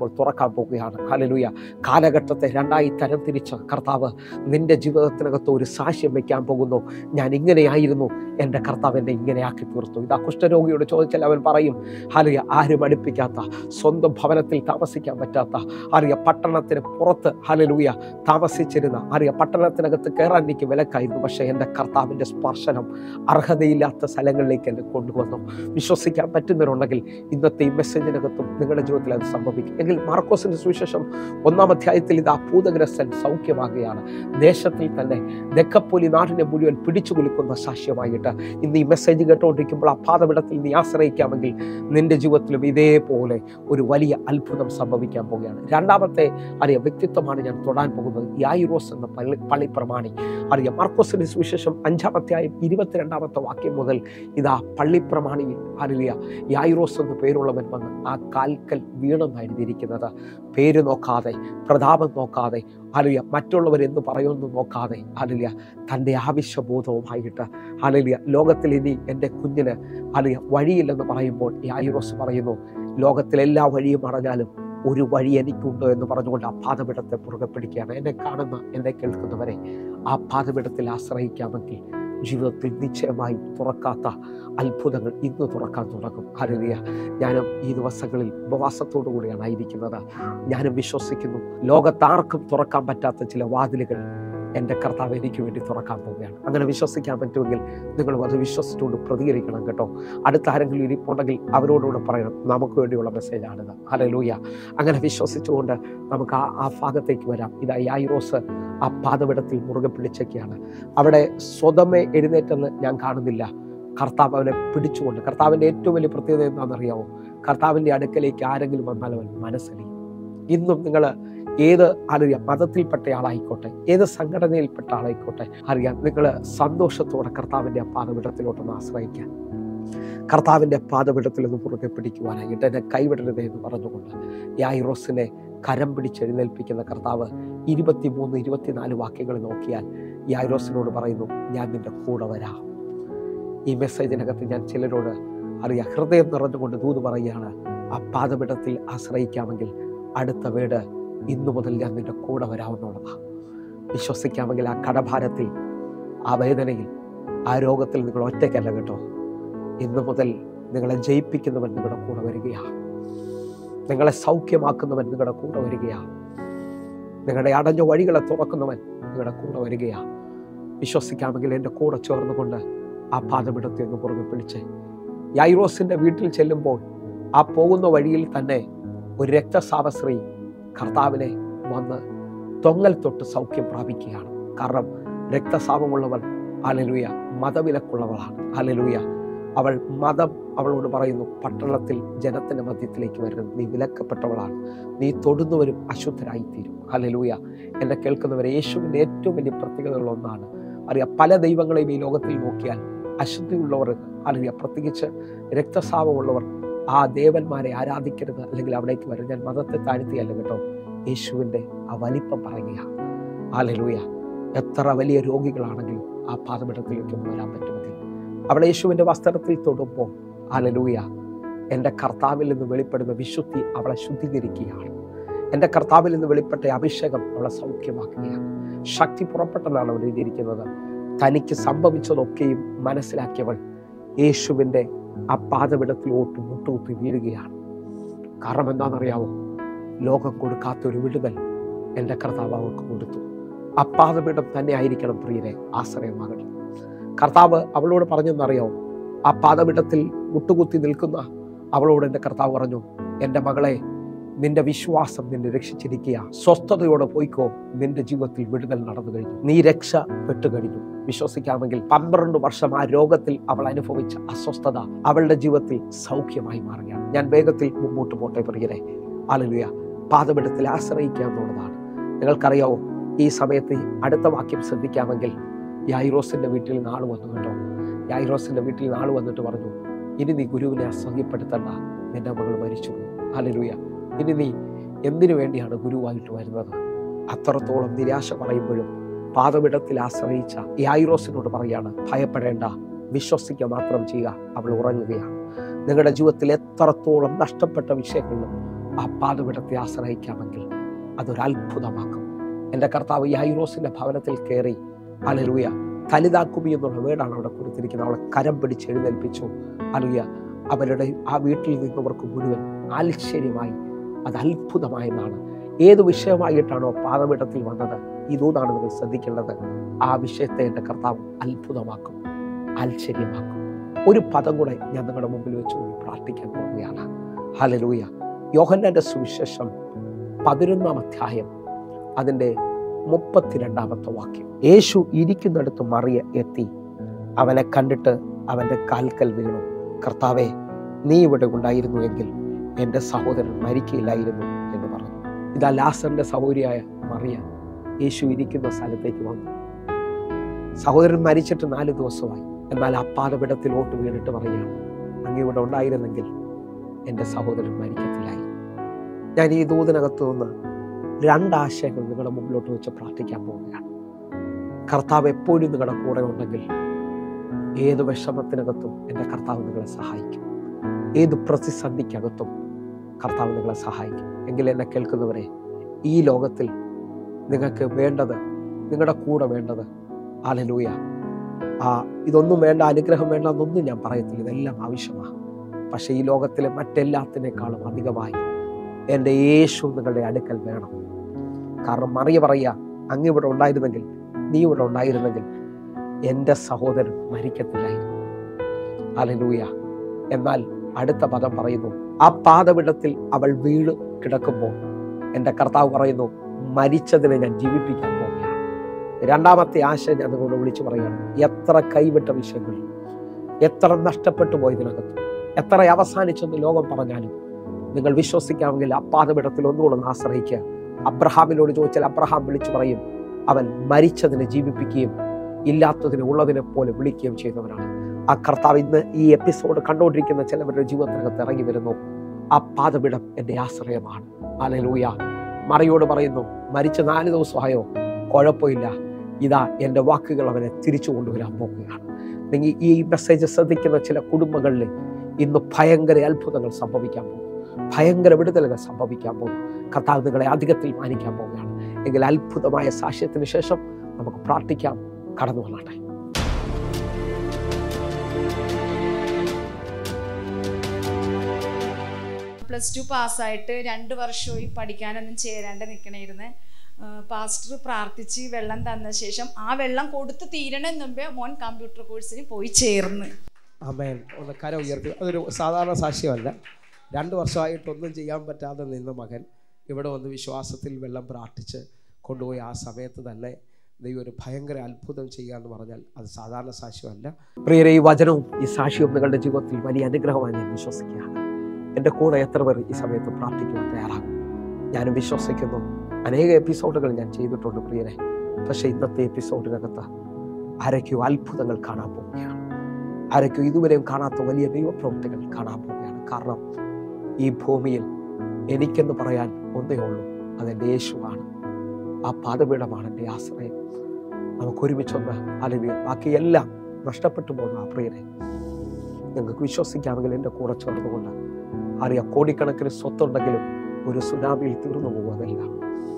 S1: പോകുകയാണ്. ഹല്ലേലൂയ. കാലഘട്ടത്തെ രണ്ടായി തരംതിരിച്ച കർത്താവ് നിന്റെ ജീവിതത്തിനകത്ത് ഒരു സാക്ഷ്യം വയ്ക്കാൻ പോകുന്നു. ഞാൻ ഇങ്ങനെയായിരുന്നു, എൻ്റെ കർത്താവ് എന്നെ ഇങ്ങനെയാക്കി തീർത്തു. ഇതാ കുഷ്ഠരോഗിയോട് ചോദിച്ചാൽ അവൻ പറയും, ഹല്ലേലൂയ, ആരും അടുപ്പിക്കാത്ത, സ്വന്തം ഭവനത്തിൽ താമസിക്കാൻ പറ്റാത്ത, പട്ടണത്തിന് പുറത്ത് ഹല്ലേലൂയ താമസിച്ചിരുന്ന, പട്ടണത്തിനകത്ത് കയറാൻ എനിക്ക് വിലക്കായിരുന്നു. പക്ഷേ എൻ്റെ കർത്താവിൻ്റെ സ്പർശനം അർഹതയില്ലാത്ത സ്ഥലങ്ങളിലേക്ക് എന്നെ കൊണ്ടുവന്നു. വിശ്വസിക്കാൻ പറ്റുന്നവരുണ്ടെങ്കിൽ ഇന്നത്തെ ഈ മെസ്സേജിനകത്തും നിങ്ങളുടെ ജീവിതത്തിൽ അത് സംഭവിക്കും. എങ്കിൽ മാർക്കോസിന്റെ സുവിശേഷം 1-ാം അധ്യായത്തിൽ ഇതാ ഭൂതഗ്രസ്തൻ സൗഖ്യമാകുകയാണ്. ദേശത്തിൽ തന്നെ ദെക്കപ്പോലി നാടിനെ മുഴുവൻ പിടിച്ചു കുലുക്കുന്ന സാക്ഷ്യമായിട്ട് ഇന്ന് ഈ മെസ്സേജ് കേട്ടുകൊണ്ടിരിക്കുമ്പോൾ ആ പാദപീഠത്തിൽ നീ ആശ്രയിക്കാമെങ്കിൽ നിന്റെ ജീവിതത്തിലും ഇതേപോലെ ഒരു വലിയ അത്ഭുതം സംഭവിക്കാൻ പോവുകയാണ്. രണ്ടാമത്തെ വ്യക്തിത്വമാണ് ഞാൻ തൊടാൻ പോകുന്നത്. യായിറോസ് എന്ന പള്ളി പ്രമാണി. മാർക്കോസിന്റെ സുവിശേഷം 5-ാം അധ്യായം 22-ാമത്തെ വാക്യം മുതൽ ഇതാ പള്ളി പ്രമാണിയിൽ യായിറോസ് എന്ന് പേരുള്ളവൻ വന്ന് ആ കാൽക്കൽ വീണെന്നാണ് എഴുതിയിരിക്കുന്നത്. പേര് നോക്കാതെ, പ്രതാപം നോക്കാതെ, മറ്റുള്ളവരെന്ന് പറയുമെന്ന് നോക്കാതെ, തൻ്റെ ആവശ്യബോധവുമായിട്ട് ലോകത്തിൽ ഇനി എൻ്റെ കുഞ്ഞിന് വഴിയില്ലെന്ന് പറയുമ്പോൾ യായിറോസ് പറയുന്നു, ലോകത്തിലെല്ലാ വഴിയും അറിഞ്ഞാലും ഒരു വഴി എനിക്കുണ്ടോ എന്ന് പറഞ്ഞുകൊണ്ട് ആ പാദപീഠത്തെ പുറകെ പിടിക്കുകയാണ്. എന്നെ കാണുന്ന, എന്നെ കേൾക്കുന്നവരെ, ആ പാദപീഠത്തിൽ ആശ്രയിക്കാമെങ്കിൽ ജീവിതത്തിൽ നിശ്ചയമായി തുറക്കാത്ത അത്ഭുതങ്ങൾ ഇന്ന് തുറക്കാൻ തുടങ്ങും. ഹല്ലേലൂയ. ഞാനും ഈ ദിവസങ്ങളിൽ ഉപവാസത്തോടു കൂടിയാണ് ആയിരിക്കുന്നത്. ഞാനും വിശ്വസിക്കുന്നു, ലോകത്താർക്കും തുറക്കാൻ പറ്റാത്ത ചില വാതിലുകൾ എൻ്റെ കർത്താവ് എനിക്ക് വേണ്ടി തുറക്കാൻ പോവുകയാണ്. അങ്ങനെ വിശ്വസിക്കാൻ പറ്റുമെങ്കിൽ നിങ്ങളും അത് വിശ്വസിച്ചുകൊണ്ട് പ്രതികരിക്കണം കേട്ടോ. അടുത്ത ആരെങ്കിലും ഇരിപ്പുണ്ടെങ്കിൽ അവരോടുകൂടെ പറയണം, നമുക്ക് വേണ്ടിയുള്ള മെസ്സേജാണിത്. ഹല്ലേലൂയ. അങ്ങനെ വിശ്വസിച്ചുകൊണ്ട് നമുക്ക് ആ ഭാഗത്തേക്ക് വരാം. ഇതാ യായിറോസ് ആ പാദപീഠത്തിൽ മുറുകെ പിടിച്ചൊക്കെയാണ്. അവിടെ സ്വതമേ എഴുന്നേറ്റെന്ന് ഞാൻ കാണുന്നില്ല. കർത്താവ് അവനെ പിടിച്ചുകൊണ്ട്, കർത്താവിൻ്റെ ഏറ്റവും വലിയ പ്രത്യേകത എന്താണെന്നറിയാമോ? കർത്താവിൻ്റെ അടുക്കലേക്ക് ആരെങ്കിലും വന്നാൽ അവൻ മനസ്സലിയും. ഇന്നും നിങ്ങൾ ഏത് മതത്തിൽപ്പെട്ട ആളായിക്കോട്ടെ, ഏത് സംഘടനയിൽപ്പെട്ട ആളായിക്കോട്ടെ, നിങ്ങൾ സന്തോഷത്തോടെ കർത്താവിൻ്റെ പാദപീഠത്തിലോട്ടൊന്ന് ആശ്രയിക്കാൻ, കർത്താവിൻ്റെ പാദപീഠത്തിൽ ഒന്ന് പുറകെ പിടിക്കുവാനായിട്ട് എന്നെ കൈവിടരുതേ എന്ന് പറഞ്ഞുകൊണ്ട് യായിറോസിനെ കരം പിടിച്ചെഴുന്നേൽപ്പിക്കുന്ന കർത്താവ് 23-24 വാക്യങ്ങൾ നോക്കിയാൽ യായിറോസിനോട് പറയുന്നു, ഞാൻ നിന്റെ കൂടെ വരാം. ഈ മെസ്സേജിനകത്ത് ഞാൻ ചിലരോട് ഹൃദയം നിറഞ്ഞുകൊണ്ട് ദൂത് പറയുകയാണ്, ആ പാദപീഠത്തിൽ ആശ്രയിക്കാമെങ്കിൽ അടുത്ത വീട് ഇന്നു മുതൽ ഞാൻ നിന്റെ കൂടെ വരാമെന്നുള്ളതാണ്. വിശ്വസിക്കാമെങ്കിൽ ആ കടഭാരത്തിൽ, ആ വേദനയിൽ, ആ രോഗത്തിൽ നിങ്ങൾ ഒറ്റയ്ക്കല്ല കേട്ടോ. ഇന്നു മുതൽ നിങ്ങളെ ജയിപ്പിക്കുന്നവൻ നിങ്ങളുടെ കൂടെ വരികയാണ്. നിങ്ങളെ സൗഖ്യമാക്കുന്നവൻ നിങ്ങളുടെ കൂടെ വരികയാണ്. നിങ്ങളുടെ അടഞ്ഞ വഴികളെ തുറക്കുന്നവൻ നിങ്ങളുടെ കൂടെ വരികയാണ്. വിശ്വസിക്കാമെങ്കിൽ എൻ്റെ കൂടെ ചേർന്നുകൊണ്ട് ആ പാദപീഠത്തെ ഒന്ന് പുറകെ പിടിച്ച് യായിറോസിൻ്റെ വീട്ടിൽ ചെല്ലുമ്പോൾ ആ പോകുന്ന വഴിയിൽ തന്നെ ഒരു രക്തസ്രാവസ്ത്രീ കർത്താവിനെ വന്ന് തൊങ്ങൽ തൊട്ട് സൗഖ്യം പ്രാപിക്കുകയാണ്. കാരണം രക്തസ്രാവമുള്ളവൾ ഹല്ലേലൂയ മതവിലക്കുള്ളവളാണ്. ഹല്ലേലൂയ. മതം അവളോട് പറയുന്നു, പട്ടണത്തിൽ ജനത്തിന്റെ മധ്യത്തിലേക്ക് വരുന്നത് നീ വിലക്കപ്പെട്ടവളാണ്, നീ തൊടുന്നവരും അശുദ്ധരായിത്തീരും. ഹല്ലേലൂയ. എന്നെ കേൾക്കുന്നവരെ, യേശുവിൻ്റെ ഏറ്റവും വലിയ പ്രത്യേകതകളൊന്നാണ് പല ദൈവങ്ങളെയും ഈ ലോകത്തിൽ നോക്കിയാൽ അശുദ്ധിയുള്ളവർ, പ്രത്യേകിച്ച് രക്തസ്രാവമുള്ളവർ ആ ദേവന്മാരെ ആരാധിക്കരുത്, അല്ലെങ്കിൽ അവിടേക്ക് വരും. ഞാൻ മതത്തെ താഴ്ത്തിയല്ല കേട്ടോ, യേശുവിൻ്റെ ആ വലിപ്പം പറയുകയാണ്. ഹല്ലേലൂയ. എത്ര വലിയ രോഗികളാണെങ്കിലും ആ പാദപീഠത്തിലേക്കൊന്ന് വരാൻ പറ്റുമെങ്കിൽ അവിടെ യേശുവിൻ്റെ വസ്ത്രത്തിൽ തൊടുമ്പോൾ ഹല്ലേലൂയ, എൻ്റെ കർത്താവിൽ നിന്ന് വെളിപ്പെടുന്ന വിശുദ്ധി അവളെ ശുദ്ധീകരിക്കുകയാണ്. എൻ്റെ കർത്താവിൽ നിന്ന് വെളിപ്പെട്ട അഭിഷേകം അവളെ സൗഖ്യമാക്കുകയാണ്. ശക്തി പുറപ്പെട്ടെന്നാണ് അവിടെ എഴുതിയിരിക്കുന്നത്. തനിക്ക് സംഭവിച്ചതൊക്കെയും മനസ്സിലാക്കിയവൾ യേശുവിൻ്റെ ആ പാദപീഠത്തിലോട്ട് മുട്ടുകുത്തി വീഴുകയാണ്. കാരണം എന്താണെന്നറിയാമോ? ലോകം കൊടുക്കാത്തൊരു വിടുതൽ എൻ്റെ കർത്താവ് അവൾക്ക് കൊടുത്തു. ആ പാദപീഠം തന്നെ ആയിരിക്കണം പ്രിയരെ ആശ്രയമാകട്ടെ. കർത്താവ് അവളോട് പറഞ്ഞെന്നറിയാമോ? ആ പാദപീഠത്തിൽ മുട്ടുകുത്തി നിൽക്കുന്ന അവളോട് എൻ്റെ കർത്താവ് പറഞ്ഞു, എൻ്റെ മകളെ, നിന്റെ വിശ്വാസം നിന്നെ രക്ഷിച്ചിരിക്കുക, സ്വസ്ഥതയോടെ പോയിക്കോ, നിന്റെ ജീവിതത്തിൽ വിടുതൽ നടന്നു കഴിഞ്ഞു, നീ രക്ഷ പെട്ടുകഴിഞ്ഞു. വിശ്വസിക്കാമെങ്കിൽ 12 വർഷം ആ രോഗത്തിൽ അവൾ അനുഭവിച്ച അസ്വസ്ഥത അവളുടെ ജീവിതത്തിൽ സൗഖ്യമായി മാറുകയാണ്. ഞാൻ വേഗത്തിൽ മുമ്പോട്ട് പോട്ടെ പ്രിയരെ. ഹല്ലേലൂയ. പാദപീഠത്തിൽ ആശ്രയിക്കുക എന്നുള്ളതാണ്. നിങ്ങൾക്കറിയാവോ, ഈ സമയത്ത് അടുത്ത വാക്യം ശ്രദ്ധിക്കാമെങ്കിൽ യായിറോസിന്റെ വീട്ടിൽ നാൾ വന്നു കേട്ടോ. യായിറോസിന്റെ വീട്ടിൽ നാൾ വന്നിട്ട് പറഞ്ഞു, ഇനി നീ ഗുരുവിനെ അസഹ്യപ്പെടുത്തണ്ട, നിന്റെ മകൾ മരിച്ചു. ഹല്ലേലൂയ. ഇനി നീ എന്തിനു വേണ്ടിയാണ് ഗുരുവായിട്ട് വരുന്നത്? അത്രത്തോളം നിരാശ പറയുമ്പോഴും പാദപീഠത്തിൽ ആശ്രയിച്ച യായിറോസിനോട് പറയാണ്, ഭയപ്പെടേണ്ട, വിശ്വസിക്കുക മാത്രം ചെയ്യുക, അവൾ ഉറങ്ങുകയാണ്. നിങ്ങളുടെ ജീവിതത്തിൽ എത്രത്തോളം നഷ്ടപ്പെട്ട വിഷയങ്ങളിലും ആ പാതപിടത്തെ ആശ്രയിക്കാമെങ്കിൽ അതൊരത്ഭുതമാക്കും. എൻ്റെ കർത്താവ് യായിറോസിൻ്റെ ഭവനത്തിൽ കയറി, ഹല്ലേലൂയ, തലിതാക്കുമി എന്നുള്ള വേർഡാണ് അവിടെ കൊടുത്തിരിക്കുന്നത്. അവളെ കരം പിടിച്ച് എഴുന്നേൽപ്പിച്ചു. ഹല്ലേലൂയ, അവരുടെ ആ വീട്ടിൽ നിന്നവർക്ക് മുഴുവൻ ആശ്ചര്യമായി. അത് അത്ഭുതമായെന്നാണ്. ഏത് വിഷയമായിട്ടാണോ പാതപീഠത്തിൽ വന്നത്, ഇതൊന്നാണ് നിങ്ങൾ ശ്രദ്ധിക്കേണ്ടത്. ആ വിഷയത്തെ എൻ്റെ കർത്താവ് അത്ഭുതമാക്കും, ആശ്ചര്യമാക്കും. ഒരു പദം കൂടെ ഞാൻ നിങ്ങളുടെ മുമ്പിൽ വെച്ചുകൊണ്ട് പ്രാർത്ഥിക്കാൻ പോവുകയാണ്. ഹല്ലേലൂയ. യോഹന്നാന്റെ സുവിശേഷം 11-ാം അധ്യായം അതിൻ്റെ 32-ാമത്തെ വാക്യം. യേശു ഇരിക്കുന്നിടത്ത് മറിയ എത്തി അവനെ കണ്ടിട്ട് അവൻ്റെ കാൽക്കൽ വീണു. കർത്താവേ, നീ ഇവിടെ ഉണ്ടായിരുന്നുവെങ്കിൽ എൻ്റെ സഹോദരൻ മരിക്കില്ലായിരുന്നു എന്ന് പറഞ്ഞു. ഇതാ ലാസറിന്റെ സഹോദരിയായ മറിയ യേശു ഇരിക്കുന്ന സ്ഥലത്തേക്ക് വന്നു. സഹോദരൻ മരിച്ചിട്ട് 4 ദിവസമായി. എന്നാൽ ആ പാതപിടത്തിലോട്ട് വീണിട്ട് പറയുകയാണ്, അങ്ങ് ഇവിടെ ഉണ്ടായിരുന്നെങ്കിൽ എൻ്റെ സഹോദരൻ മരിക്കത്തില്ലായിരുന്നു. ഞാൻ ഈ ദൂതിനകത്ത് നിന്ന് 2 ആശയങ്ങൾ നിങ്ങളുടെ മുമ്പിലോട്ട് വെച്ച് പ്രാർത്ഥിക്കാൻ പോവുകയാണ്. കർത്താവ് എപ്പോഴും നിങ്ങളുടെ കൂടെ ഉണ്ടെങ്കിൽ ഏത് വിഷമത്തിനകത്തും എൻ്റെ കർത്താവ് നിങ്ങളെ സഹായിക്കും. ഏത് പ്രതിസന്ധിക്കകത്തും കർത്താവ് നിങ്ങളെ സഹായിക്കും. എങ്കിൽ എന്നെ കേൾക്കുന്നവരെ, ഈ ലോകത്തിൽ നിങ്ങൾക്ക് വേണ്ടത്, നിങ്ങളുടെ കൂടെ വേണ്ടത്, ഹല്ലേലൂയ, ഇതൊന്നും വേണ്ട, അനുഗ്രഹം വേണ്ട എന്നൊന്നും ഞാൻ പറയത്തില്ല, ഇതെല്ലാം ആവശ്യമാണ്. പക്ഷെ ഈ ലോകത്തിലെ മറ്റെല്ലാത്തിനേക്കാളും അധികമായി എൻ്റെ യേശു നിങ്ങളുടെ അടുക്കൽ വേണം. കാരണം മറിയ പറയുക, അങ്ങ് ഇവിടെ ഉണ്ടായിരുന്നെങ്കിൽ, നീ ഇവിടെ ഉണ്ടായിരുന്നെങ്കിൽ എൻ്റെ സഹോദരൻ മരിക്കത്തില്ലായിരുന്നു. ഹല്ലേലൂയ. എന്നാൽ അടുത്ത പദം പറയുന്നു, ആ പാതപിടത്തിൽ അവൾ വീണ് കിടക്കുമ്പോൾ എൻ്റെ കർത്താവ് പറയുന്നു, മരിച്ചതിനെ ഞാൻ ജീവിപ്പിക്കാൻ പോവുകയാണ്. 2-ാമത്തെ ആശയം ഞാൻ നിങ്ങളോട് വിളിച്ചു പറയുകയാണ്. എത്ര കൈവിട്ട വിഷയങ്ങൾ, എത്ര നഷ്ടപ്പെട്ടു പോയതിനകത്ത്, എത്ര അവസാനിച്ചെന്ന് ലോകം പറഞ്ഞാലും നിങ്ങൾ വിശ്വസിക്കാമെങ്കിൽ ആ പാതപിടത്തിൽ ഒന്നുകൂടെ ആശ്രയിക്കുക. അബ്രഹാമിനോട് ചോദിച്ചാൽ അബ്രഹാം വിളിച്ചു പറയും, അവൻ മരിച്ചതിനെ ജീവിപ്പിക്കുകയും ഇല്ലാത്തതിനെ ഉള്ളതിനെ പോലെ വിളിക്കുകയും ചെയ്യുന്നവനാണ്. ആ കർത്താവ് ഇന്ന് ഈ എപ്പിസോഡ് കണ്ടുകൊണ്ടിരിക്കുന്ന ചിലവരുടെ ജീവിതത്തിനകത്ത് ഇറങ്ങി വരുന്നു. ആ പാതപിടം എൻ്റെ ആശ്രയമാണ്. ഹല്ലേലൂയ. മറിയോട് പറയുന്നു, മരിച്ച 4 ദിവസമായോ, കുഴപ്പമില്ല, ഇതാ എൻ്റെ വാക്കുകൾ അവനെ തിരിച്ചു കൊണ്ടുവരാൻ പോകുകയാണ്. നിങ്ങൾ ഈ മെസ്സേജ് ശ്രദ്ധിക്കുന്ന ചില കുടുംബങ്ങളിൽ ഇന്ന് ഭയങ്കര അത്ഭുതങ്ങൾ സംഭവിക്കാൻ പോകും, ഭയങ്കര വിടുതലുകൾ സംഭവിക്കാൻ പോകും. കർത്താവ് നിങ്ങളെ അധികത്തിൽ മാനിക്കാൻ പോവുകയാണ്. എങ്കിൽ അത്ഭുതമായ സാക്ഷ്യത്തിന് ശേഷം നമുക്ക് പ്രാർത്ഥിക്കാം. കടന്നു വന്നാട്ടെ.
S2: +2 പാസ്സായിട്ട് 2 വർഷമായി പഠിക്കാനൊന്നും ചേരാണ്ട് നിൽക്കണമായിരുന്നു. പാസ്റ്റർ പ്രാർത്ഥിച്ച് വെള്ളം തന്ന ശേഷം ആ വെള്ളം കൊടുത്ത് തീരണ മുമ്പേ മോൻ കമ്പ്യൂട്ടർ കോഴ്സിന് പോയി ചേർന്ന്.
S1: ആമേൻ. ഒന്ന് കര ഉയർത്തി. അതൊരു സാധാരണ സാക്ഷ്യമല്ല. 2 വർഷമായിട്ടൊന്നും ചെയ്യാൻ പറ്റാതെ നിന്ന മകൻ ഇവിടെ വന്ന് വിശ്വാസത്തിൽ വെള്ളം പ്രാർത്ഥിച്ച് കൊണ്ടുപോയി. ആ സമയത്ത് തന്നെ ദൈവം ഒരു ഭയങ്കര അത്ഭുതം ചെയ്യുക എന്ന് പറഞ്ഞാൽ അത് സാധാരണ സാക്ഷ്യമല്ല. പ്രിയരെ, ഈ വചനവും ഈ സാക്ഷ്യവും നിങ്ങളുടെ ജീവിതത്തിൽ വലിയ അനുഗ്രഹമായി ഞാൻ വിശ്വസിക്കുകയാണ്. എൻ്റെ കൂടെ എത്ര പേർ ഈ സമയത്ത് പ്രാർത്ഥിക്കുവാൻ തയ്യാറാകും? ഞാനും വിശ്വസിക്കുന്നു. അനേക എപ്പിസോഡുകൾ ഞാൻ ചെയ്തിട്ടുണ്ട് പ്രിയരെ. പക്ഷേ ഇന്നത്തെ എപ്പിസോഡിനകത്ത് ആരൊക്കെയോ അത്ഭുതങ്ങൾ കാണാൻ പോവുകയാണ്. ആരൊക്കെയോ ഇതുവരെയും കാണാത്ത വലിയ ദൈവപ്രവൃത്തികൾ കാണാൻ പോവുകയാണ്. കാരണം ഈ ഭൂമിയിൽ എനിക്കെന്ന് പറയാൻ ഒന്നേ ഉള്ളൂ, അതെൻ്റെ യേശുവാണ്. ആ പാതപീഠമാണ് എൻ്റെ ആശ്രയം. നമുക്കൊരുമിച്ചൊന്ന് ഹല്ലേലൂയ. ബാക്കിയെല്ലാം നഷ്ടപ്പെട്ടു പോകുന്ന ആ പ്രിയരെ, നിങ്ങൾക്ക് വിശ്വസിക്കാമെങ്കിൽ എൻ്റെ കൂടെ ചേർന്നുകൊണ്ട് അറിയാം, കോടിക്കണക്കിന് സ്വത്തുണ്ടെങ്കിലും ഒരു സുനാമിയിൽ തീർന്നു പോകും. അതെല്ലാം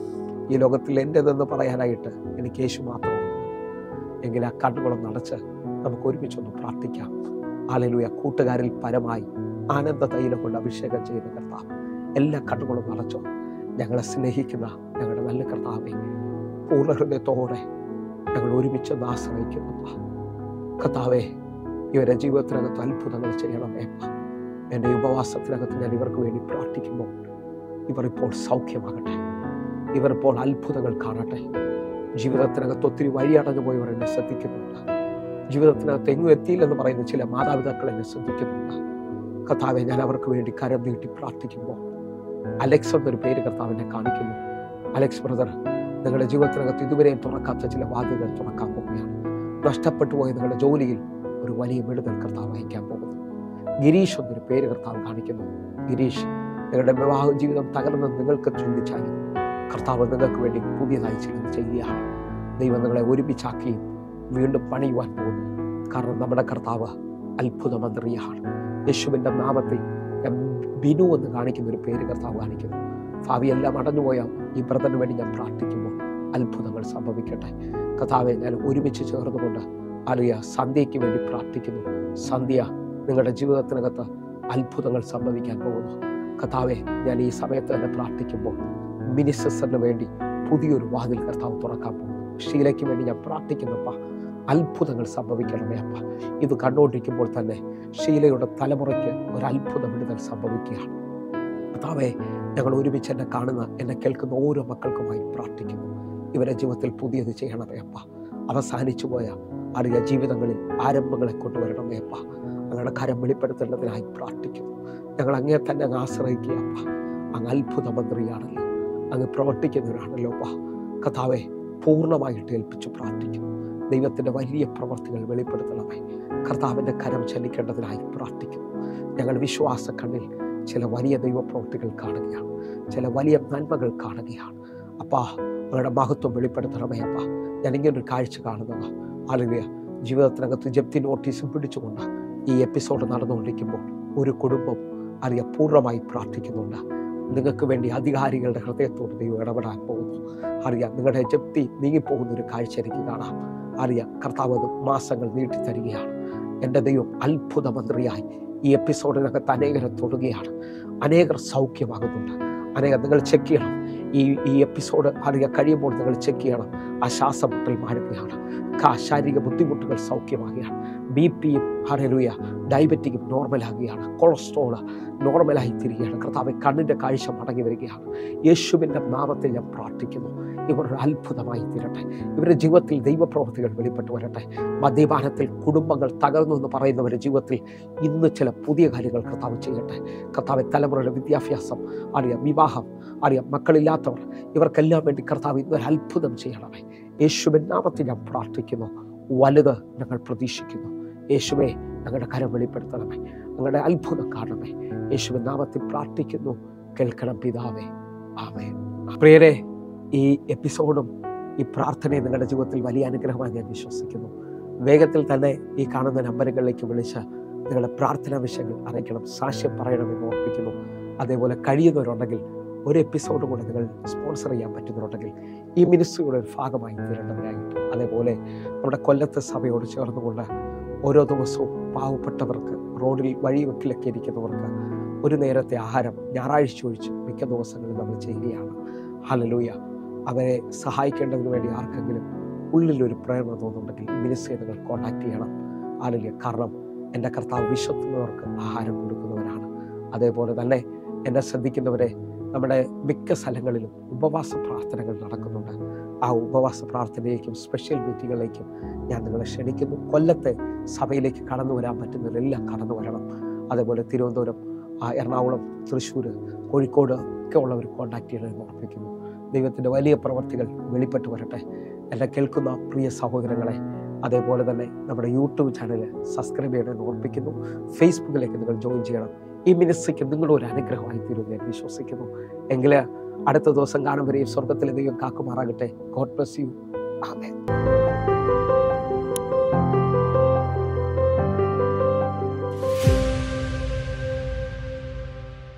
S1: ഈ ലോകത്തിൽ എൻ്റെതെന്ന് പറയാനായിട്ട് എനിക്ക് യേശു മാത്രമാണ്. എങ്കിൽ ആ കണ്ണുകളും നടച്ച് നമുക്ക് ഒരുമിച്ചൊന്ന് പ്രാർത്ഥിക്കാം. ഹല്ലേലൂയ. കൂട്ടുകാരിൽ പരമായി ആനന്ദ തൈലം കൊണ്ട് അഭിഷേകം ചെയ്യുന്ന കർത്താവ്, എല്ലാ കണ്ണുകളും നടച്ചോ. ഞങ്ങളെ സ്നേഹിക്കുന്ന ഞങ്ങളുടെ നല്ല കർത്താവെ, പൂർണ്ണ ഹൃദയത്തോടെ ഞങ്ങൾ ഒരുമിച്ചൊന്ന് ആശ്രയിക്കുന്നു. കർത്താവെ, ഇവരുടെ ജീവിതത്തിനകത്ത് അത്ഭുതങ്ങൾ ചെയ്യണമേ. എൻ്റെ ഉപവാസത്തിനകത്ത് ഞാൻ ഇവർക്ക് വേണ്ടി പ്രാർത്ഥിക്കുമ്പോൾ ഇവർ ഇപ്പോൾ സൗഖ്യമാകട്ടെ, ഇവർ ഇപ്പോൾ അത്ഭുതങ്ങൾ കാണട്ടെ. ജീവിതത്തിനകത്ത് ഒത്തിരി വഴിയടഞ്ഞു പോയവർ എന്നെ ശ്രദ്ധിക്കുന്നുണ്ട്. ജീവിതത്തിനകത്ത് എങ്ങും എത്തിയില്ലെന്ന് പറയുന്ന ചില മാതാപിതാക്കൾ എന്നെ ശ്രദ്ധിക്കുന്നുണ്ട്. കർത്താവെ, ഞാൻ അവർക്ക് വേണ്ടി കരം നീട്ടി പ്രാർത്ഥിക്കുമ്പോൾ അലക്സ് എന്നൊരു പേര് കർത്താവിനെ കാണിക്കുന്നു. അലക്സ് ബ്രദർ, നിങ്ങളുടെ ജീവിതത്തിനകത്ത് ഇതുവരെയും തുറക്കാത്ത ചില വാതിലുകൾ തുറക്കാൻ പോവുകയാണ്. നഷ്ടപ്പെട്ടു പോയ നിങ്ങളുടെ ജോലിയിൽ ഒരു വലിയ വിടുതൽ കർത്താവ് വഹിക്കാൻ പോകുന്നു. ഗിരീഷ് എന്നൊരു പേര് കർത്താവ് കാണിക്കുന്നു. ഗിരീഷ്, നിങ്ങളുടെ വിവാഹ ജീവിതം തകർന്നെന്ന് നിങ്ങൾക്ക് ചിന്തിച്ചാലും കർത്താവ് നിങ്ങൾക്ക് വേണ്ടി പുതിയതായി ചിലത് ചെയ്യുകയാണ്. ദൈവം നിങ്ങളെ ഒരുമിച്ചാക്കിയും വീണ്ടും പണിയുവാൻ പോകുന്നു. കാരണം നമ്മുടെ കർത്താവ് അത്ഭുതമന്ത്രിയാണ്. യേശുവിൻ്റെ നാമത്തിൽ ബിനു എന്ന് കാണിക്കുന്ന ഒരു പേര് കർത്താവ് കാണിക്കുന്നു. ഭാവിയെല്ലാം അടഞ്ഞുപോയ ഈ ബ്രദറിന് വേണ്ടി ഞാൻ പ്രാർത്ഥിക്കുമ്പോൾ അത്ഭുതങ്ങൾ സംഭവിക്കട്ടെ. കർത്താവെ, ഞാൻ ഒരുമിച്ച് ചേർന്നുകൊണ്ട് സന്ധ്യയ്ക്ക് വേണ്ടി പ്രാർത്ഥിക്കുന്നു. സന്ധ്യ, നിങ്ങളുടെ ജീവിതത്തിനകത്ത് അത്ഭുതങ്ങൾ സംഭവിക്കാൻ പോകുന്നു. കർത്താവെ, ഞാൻ ഈ സമയത്ത് തന്നെ പ്രാർത്ഥിക്കുമ്പോൾ മിനിസ്റ്ററിന് വേണ്ടി പുതിയൊരു വാതിൽ കർത്താവ് തുറക്കാൻ പോകുന്നു. ഷീലയ്ക്ക് വേണ്ടി ഞാൻ പ്രാർത്ഥിക്കുന്നപ്പ അത്ഭുതങ്ങൾ സംഭവിക്കണമേ അപ്പ. ഇത് കണ്ടുകൊണ്ടിരിക്കുമ്പോൾ തന്നെ ഷീലയുടെ തലമുറയ്ക്ക് ഒരു അത്ഭുത വിടുതൽ സംഭവിക്കുകയാണ്. കർത്താവെ, ഞങ്ങൾ ഒരുമിച്ച് എന്നെ കാണുന്ന, എന്നെ കേൾക്കുന്ന ഓരോ മക്കൾക്കുമായി പ്രാർത്ഥിക്കുന്നു. ഇവരുടെ ജീവിതത്തിൽ പുതിയത് ചെയ്യണമേ അപ്പ. അവസാനിച്ചു പോയ ജീവിതങ്ങളിൽ ആരംഭങ്ങളെ കൊണ്ടുവരണമേ അപ്പ. ഞങ്ങളുടെ കരം വെളിപ്പെടുത്തേണ്ടതിനായി പ്രാർത്ഥിക്കുന്നു. ഞങ്ങൾ അങ്ങേ തന്നെ അങ്ങ് ആശ്രയിക്കുക അപ്പ. അങ്ങ് അത്ഭുത മന്ത്രിയാണല്ലോ, അങ്ങ് പ്രവർത്തിക്കുന്നവരാണല്ലോ അപ്പ. കർത്താവെ, പൂർണ്ണമായിട്ട് ഏൽപ്പിച്ച് പ്രാർത്ഥിക്കുന്നു. ദൈവത്തിൻ്റെ വലിയ പ്രവർത്തികൾ വെളിപ്പെടുത്തണമേ. കർത്താവിൻ്റെ കരം ചലിക്കേണ്ടതിനായി പ്രാർത്ഥിക്കുന്നു. ഞങ്ങൾ വിശ്വാസ കണ്ണിൽ ചില വലിയ ദൈവപ്രവൃത്തികൾ കാണുകയാണ്, ചില വലിയ നന്മകൾ കാണുകയാണ് അപ്പാ. അവരുടെ മഹത്വം വെളിപ്പെടുത്തണമേ അപ്പ. ഞാനിങ്ങനൊരു കാഴ്ച കാണുന്നത്, അല്ലെങ്കിൽ ജീവിതത്തിനകത്ത് ജപ്തി നോട്ടീസും പിടിച്ചുകൊണ്ട് ഈ എപ്പിസോഡ് നടന്നുകൊണ്ടിരിക്കുമ്പോൾ ഒരു കുടുംബം പൂർണ്ണമായി പ്രാർത്ഥിക്കുന്നുണ്ട്. നിങ്ങൾക്ക് വേണ്ടി അധികാരികളുടെ ഹൃദയത്തോട് ദൈവം ഇടപെടാൻ പോകുന്നു. നിങ്ങളുടെ ജപ്തി നീങ്ങിപ്പോകുന്നൊരു കാഴ്ച എനിക്ക് കാണാം. കർത്താവ് അത് മാസങ്ങൾ നീട്ടിത്തരികയാണ്. എൻ്റെ ദൈവം അത്ഭുത മന്ത്രിയായി ഈ എപ്പിസോഡിനകത്ത് അനേകരെ തൊടുകയാണ്. അനേകർ സൗഖ്യമാകുന്നുണ്ട്. നിങ്ങൾ ചെക്ക് ചെയ്യണം. ഈ എപ്പിസോഡ് കഴിയുമ്പോൾ നിങ്ങൾ ചെക്ക് ചെയ്യണം. ആ ശ്വാസമുട്ടൽ മാറുകയാണ്, ശാരീരിക ബുദ്ധിമുട്ടുകൾ സൗഖ്യമാകുകയാണ്, BP ഡയബറ്റിക്കും നോർമലാകുകയാണ്, കൊളസ്ട്രോൾ നോർമലായി തിരികെയാണ്. കർത്താവ്, കണ്ണിൻ്റെ കാഴ്ച മടങ്ങി വരികയാണ്. യേശുവിൻ്റെ നാമത്തിൽ ഞാൻ പ്രാർത്ഥിക്കുന്നു. ഇവരുടെ അത്ഭുതമായി തീരട്ടെ. ഇവരുടെ ജീവിതത്തിൽ ദൈവപ്രവൃത്തികൾ വെളിപ്പെട്ടു വരട്ടെ. മദ്യപാനത്തിൽ കുടുംബങ്ങൾ തകർന്നു എന്ന് പറയുന്നവരുടെ ജീവിതത്തിൽ ഇന്ന് ചില പുതിയ കാര്യങ്ങൾ കർത്താവ് ചെയ്യട്ടെ. കർത്താവ്, തലമുറയുടെ വിദ്യാഭ്യാസം, വിവാഹം, മക്കളില്ലാത്തവർ, ഇവർക്കെല്ലാം വേണ്ടി കർത്താവ് ഇന്നൊരു അത്ഭുതം ചെയ്യണമേ. യേശുവിൻ നാമത്തിൽ ഞാൻ പ്രാർത്ഥിക്കുന്നു. വലുത് ഞങ്ങൾ പ്രതീക്ഷിക്കുന്നു. യേശുവേ, ഞങ്ങളുടെ കരം വെളിപ്പെടുത്തണമേ. ഞങ്ങളുടെ അത്ഭുതം കാണണമേ. യേശുവിൻ നാമത്തിൽ പ്രാർത്ഥിക്കുന്നു. കേൾക്കണം പിതാവേ, ആമേൻ. പ്രിയരെ, ഈ എപ്പിസോഡും ഈ പ്രാർത്ഥനയും നിങ്ങളുടെ ജീവിതത്തിൽ വലിയ അനുഗ്രഹമായി ഞാൻ വിശ്വസിക്കുന്നു. വേഗത്തിൽ തന്നെ ഈ കാണുന്ന നമ്പറുകളിലേക്ക് വിളിച്ച് നിങ്ങളുടെ പ്രാർത്ഥനാ വിഷയങ്ങൾ അറിയിക്കണം, സാക്ഷ്യം പറയണമെന്ന് ഓർപ്പിക്കുന്നു. അതേപോലെ കഴിയുന്നവരുണ്ടെങ്കിൽ ഒരു എപ്പിസോഡ് കൂടെ നിങ്ങൾ സ്പോൺസർ ചെയ്യാൻ പറ്റുന്നവരുണ്ടെങ്കിൽ ഈ മിനിസ്ട്രിയുടെ ഒരു ഭാഗമായി തീരേണ്ടവരായിട്ട്. അതേപോലെ നമ്മുടെ കൊല്ലത്തെ സഭയോട് ചേർന്നുകൊണ്ട് ഓരോ ദിവസവും പാവപ്പെട്ടവർക്ക്, റോഡിൽ വഴിവെക്കിലൊക്കെ ഇരിക്കുന്നവർക്ക് ഒരു നേരത്തെ ആഹാരം ഞായറാഴ്ച ഒഴിച്ച് മിക്ക ദിവസങ്ങളിൽ നമ്മൾ ചെയ്യുകയാണ്. ഹല്ലേലൂയ. അവരെ സഹായിക്കേണ്ടതിന് വേണ്ടി ആർക്കെങ്കിലും ഉള്ളിലൊരു പ്രേരണ തോന്നുന്നുണ്ടെങ്കിൽ ഈ മിനിസ്ട്രിയെ നിങ്ങൾ കോൺടാക്ട് ചെയ്യണം. ഹല്ലേലൂയ. കാരണം എൻ്റെ കർത്താവ് വിശക്കുന്നവർക്ക് ആഹാരം കൊടുക്കുന്നവരാണ്. അതേപോലെ തന്നെ എന്നെ ശ്രദ്ധിക്കുന്നവരെ, നമ്മുടെ മിക്ക സ്ഥലങ്ങളിലും ഉപവാസ പ്രാർത്ഥനകൾ നടക്കുന്നുണ്ട്. ആ ഉപവാസ പ്രാർത്ഥനയിലേക്കും സ്പെഷ്യൽ മീറ്റിങ്ങുകളിലേക്കും ഞാൻ നിങ്ങളെ ക്ഷണിക്കുന്നു. കൊല്ലത്തെ സഭയിലേക്ക് കടന്നു വരാൻ പറ്റുന്നവരെല്ലാം കടന്നു വരണം. അതേപോലെ തിരുവനന്തപുരം, എറണാകുളം, തൃശ്ശൂർ, കോഴിക്കോട് ഒക്കെ ഉള്ളവർ കോൺടാക്ട് ചെയ്യണമെന്ന് ഓർപ്പിക്കുന്നു. ദൈവത്തിൻ്റെ വലിയ പ്രവർത്തികൾ വെളിപ്പെട്ട് വരട്ടെ. എന്നെ കേൾക്കുന്ന പ്രിയ സഹോദരങ്ങളെ, അതേപോലെ തന്നെ നമ്മുടെ യൂട്യൂബ് ചാനൽ സബ്സ്ക്രൈബ് ചെയ്യണമെന്ന് ഓർപ്പിക്കുന്നു. ഫേസ്ബുക്കിലേക്ക് നിങ്ങൾ ജോയിൻ ചെയ്യണം. ഈ മിനിസ്ട്രിക്ക് നിങ്ങളുടെ ഒരു അനുഗ്രഹമായി തീരുമെന്ന് ഞാൻ വിശ്വസിക്കുന്നു. എങ്കിൽ അടുത്ത ദിവസം കാണും വരെയും സ്വർഗത്തിലെ ദൈവം കാക്കുമാറാകട്ടെ. God bless you. ആമേൻ.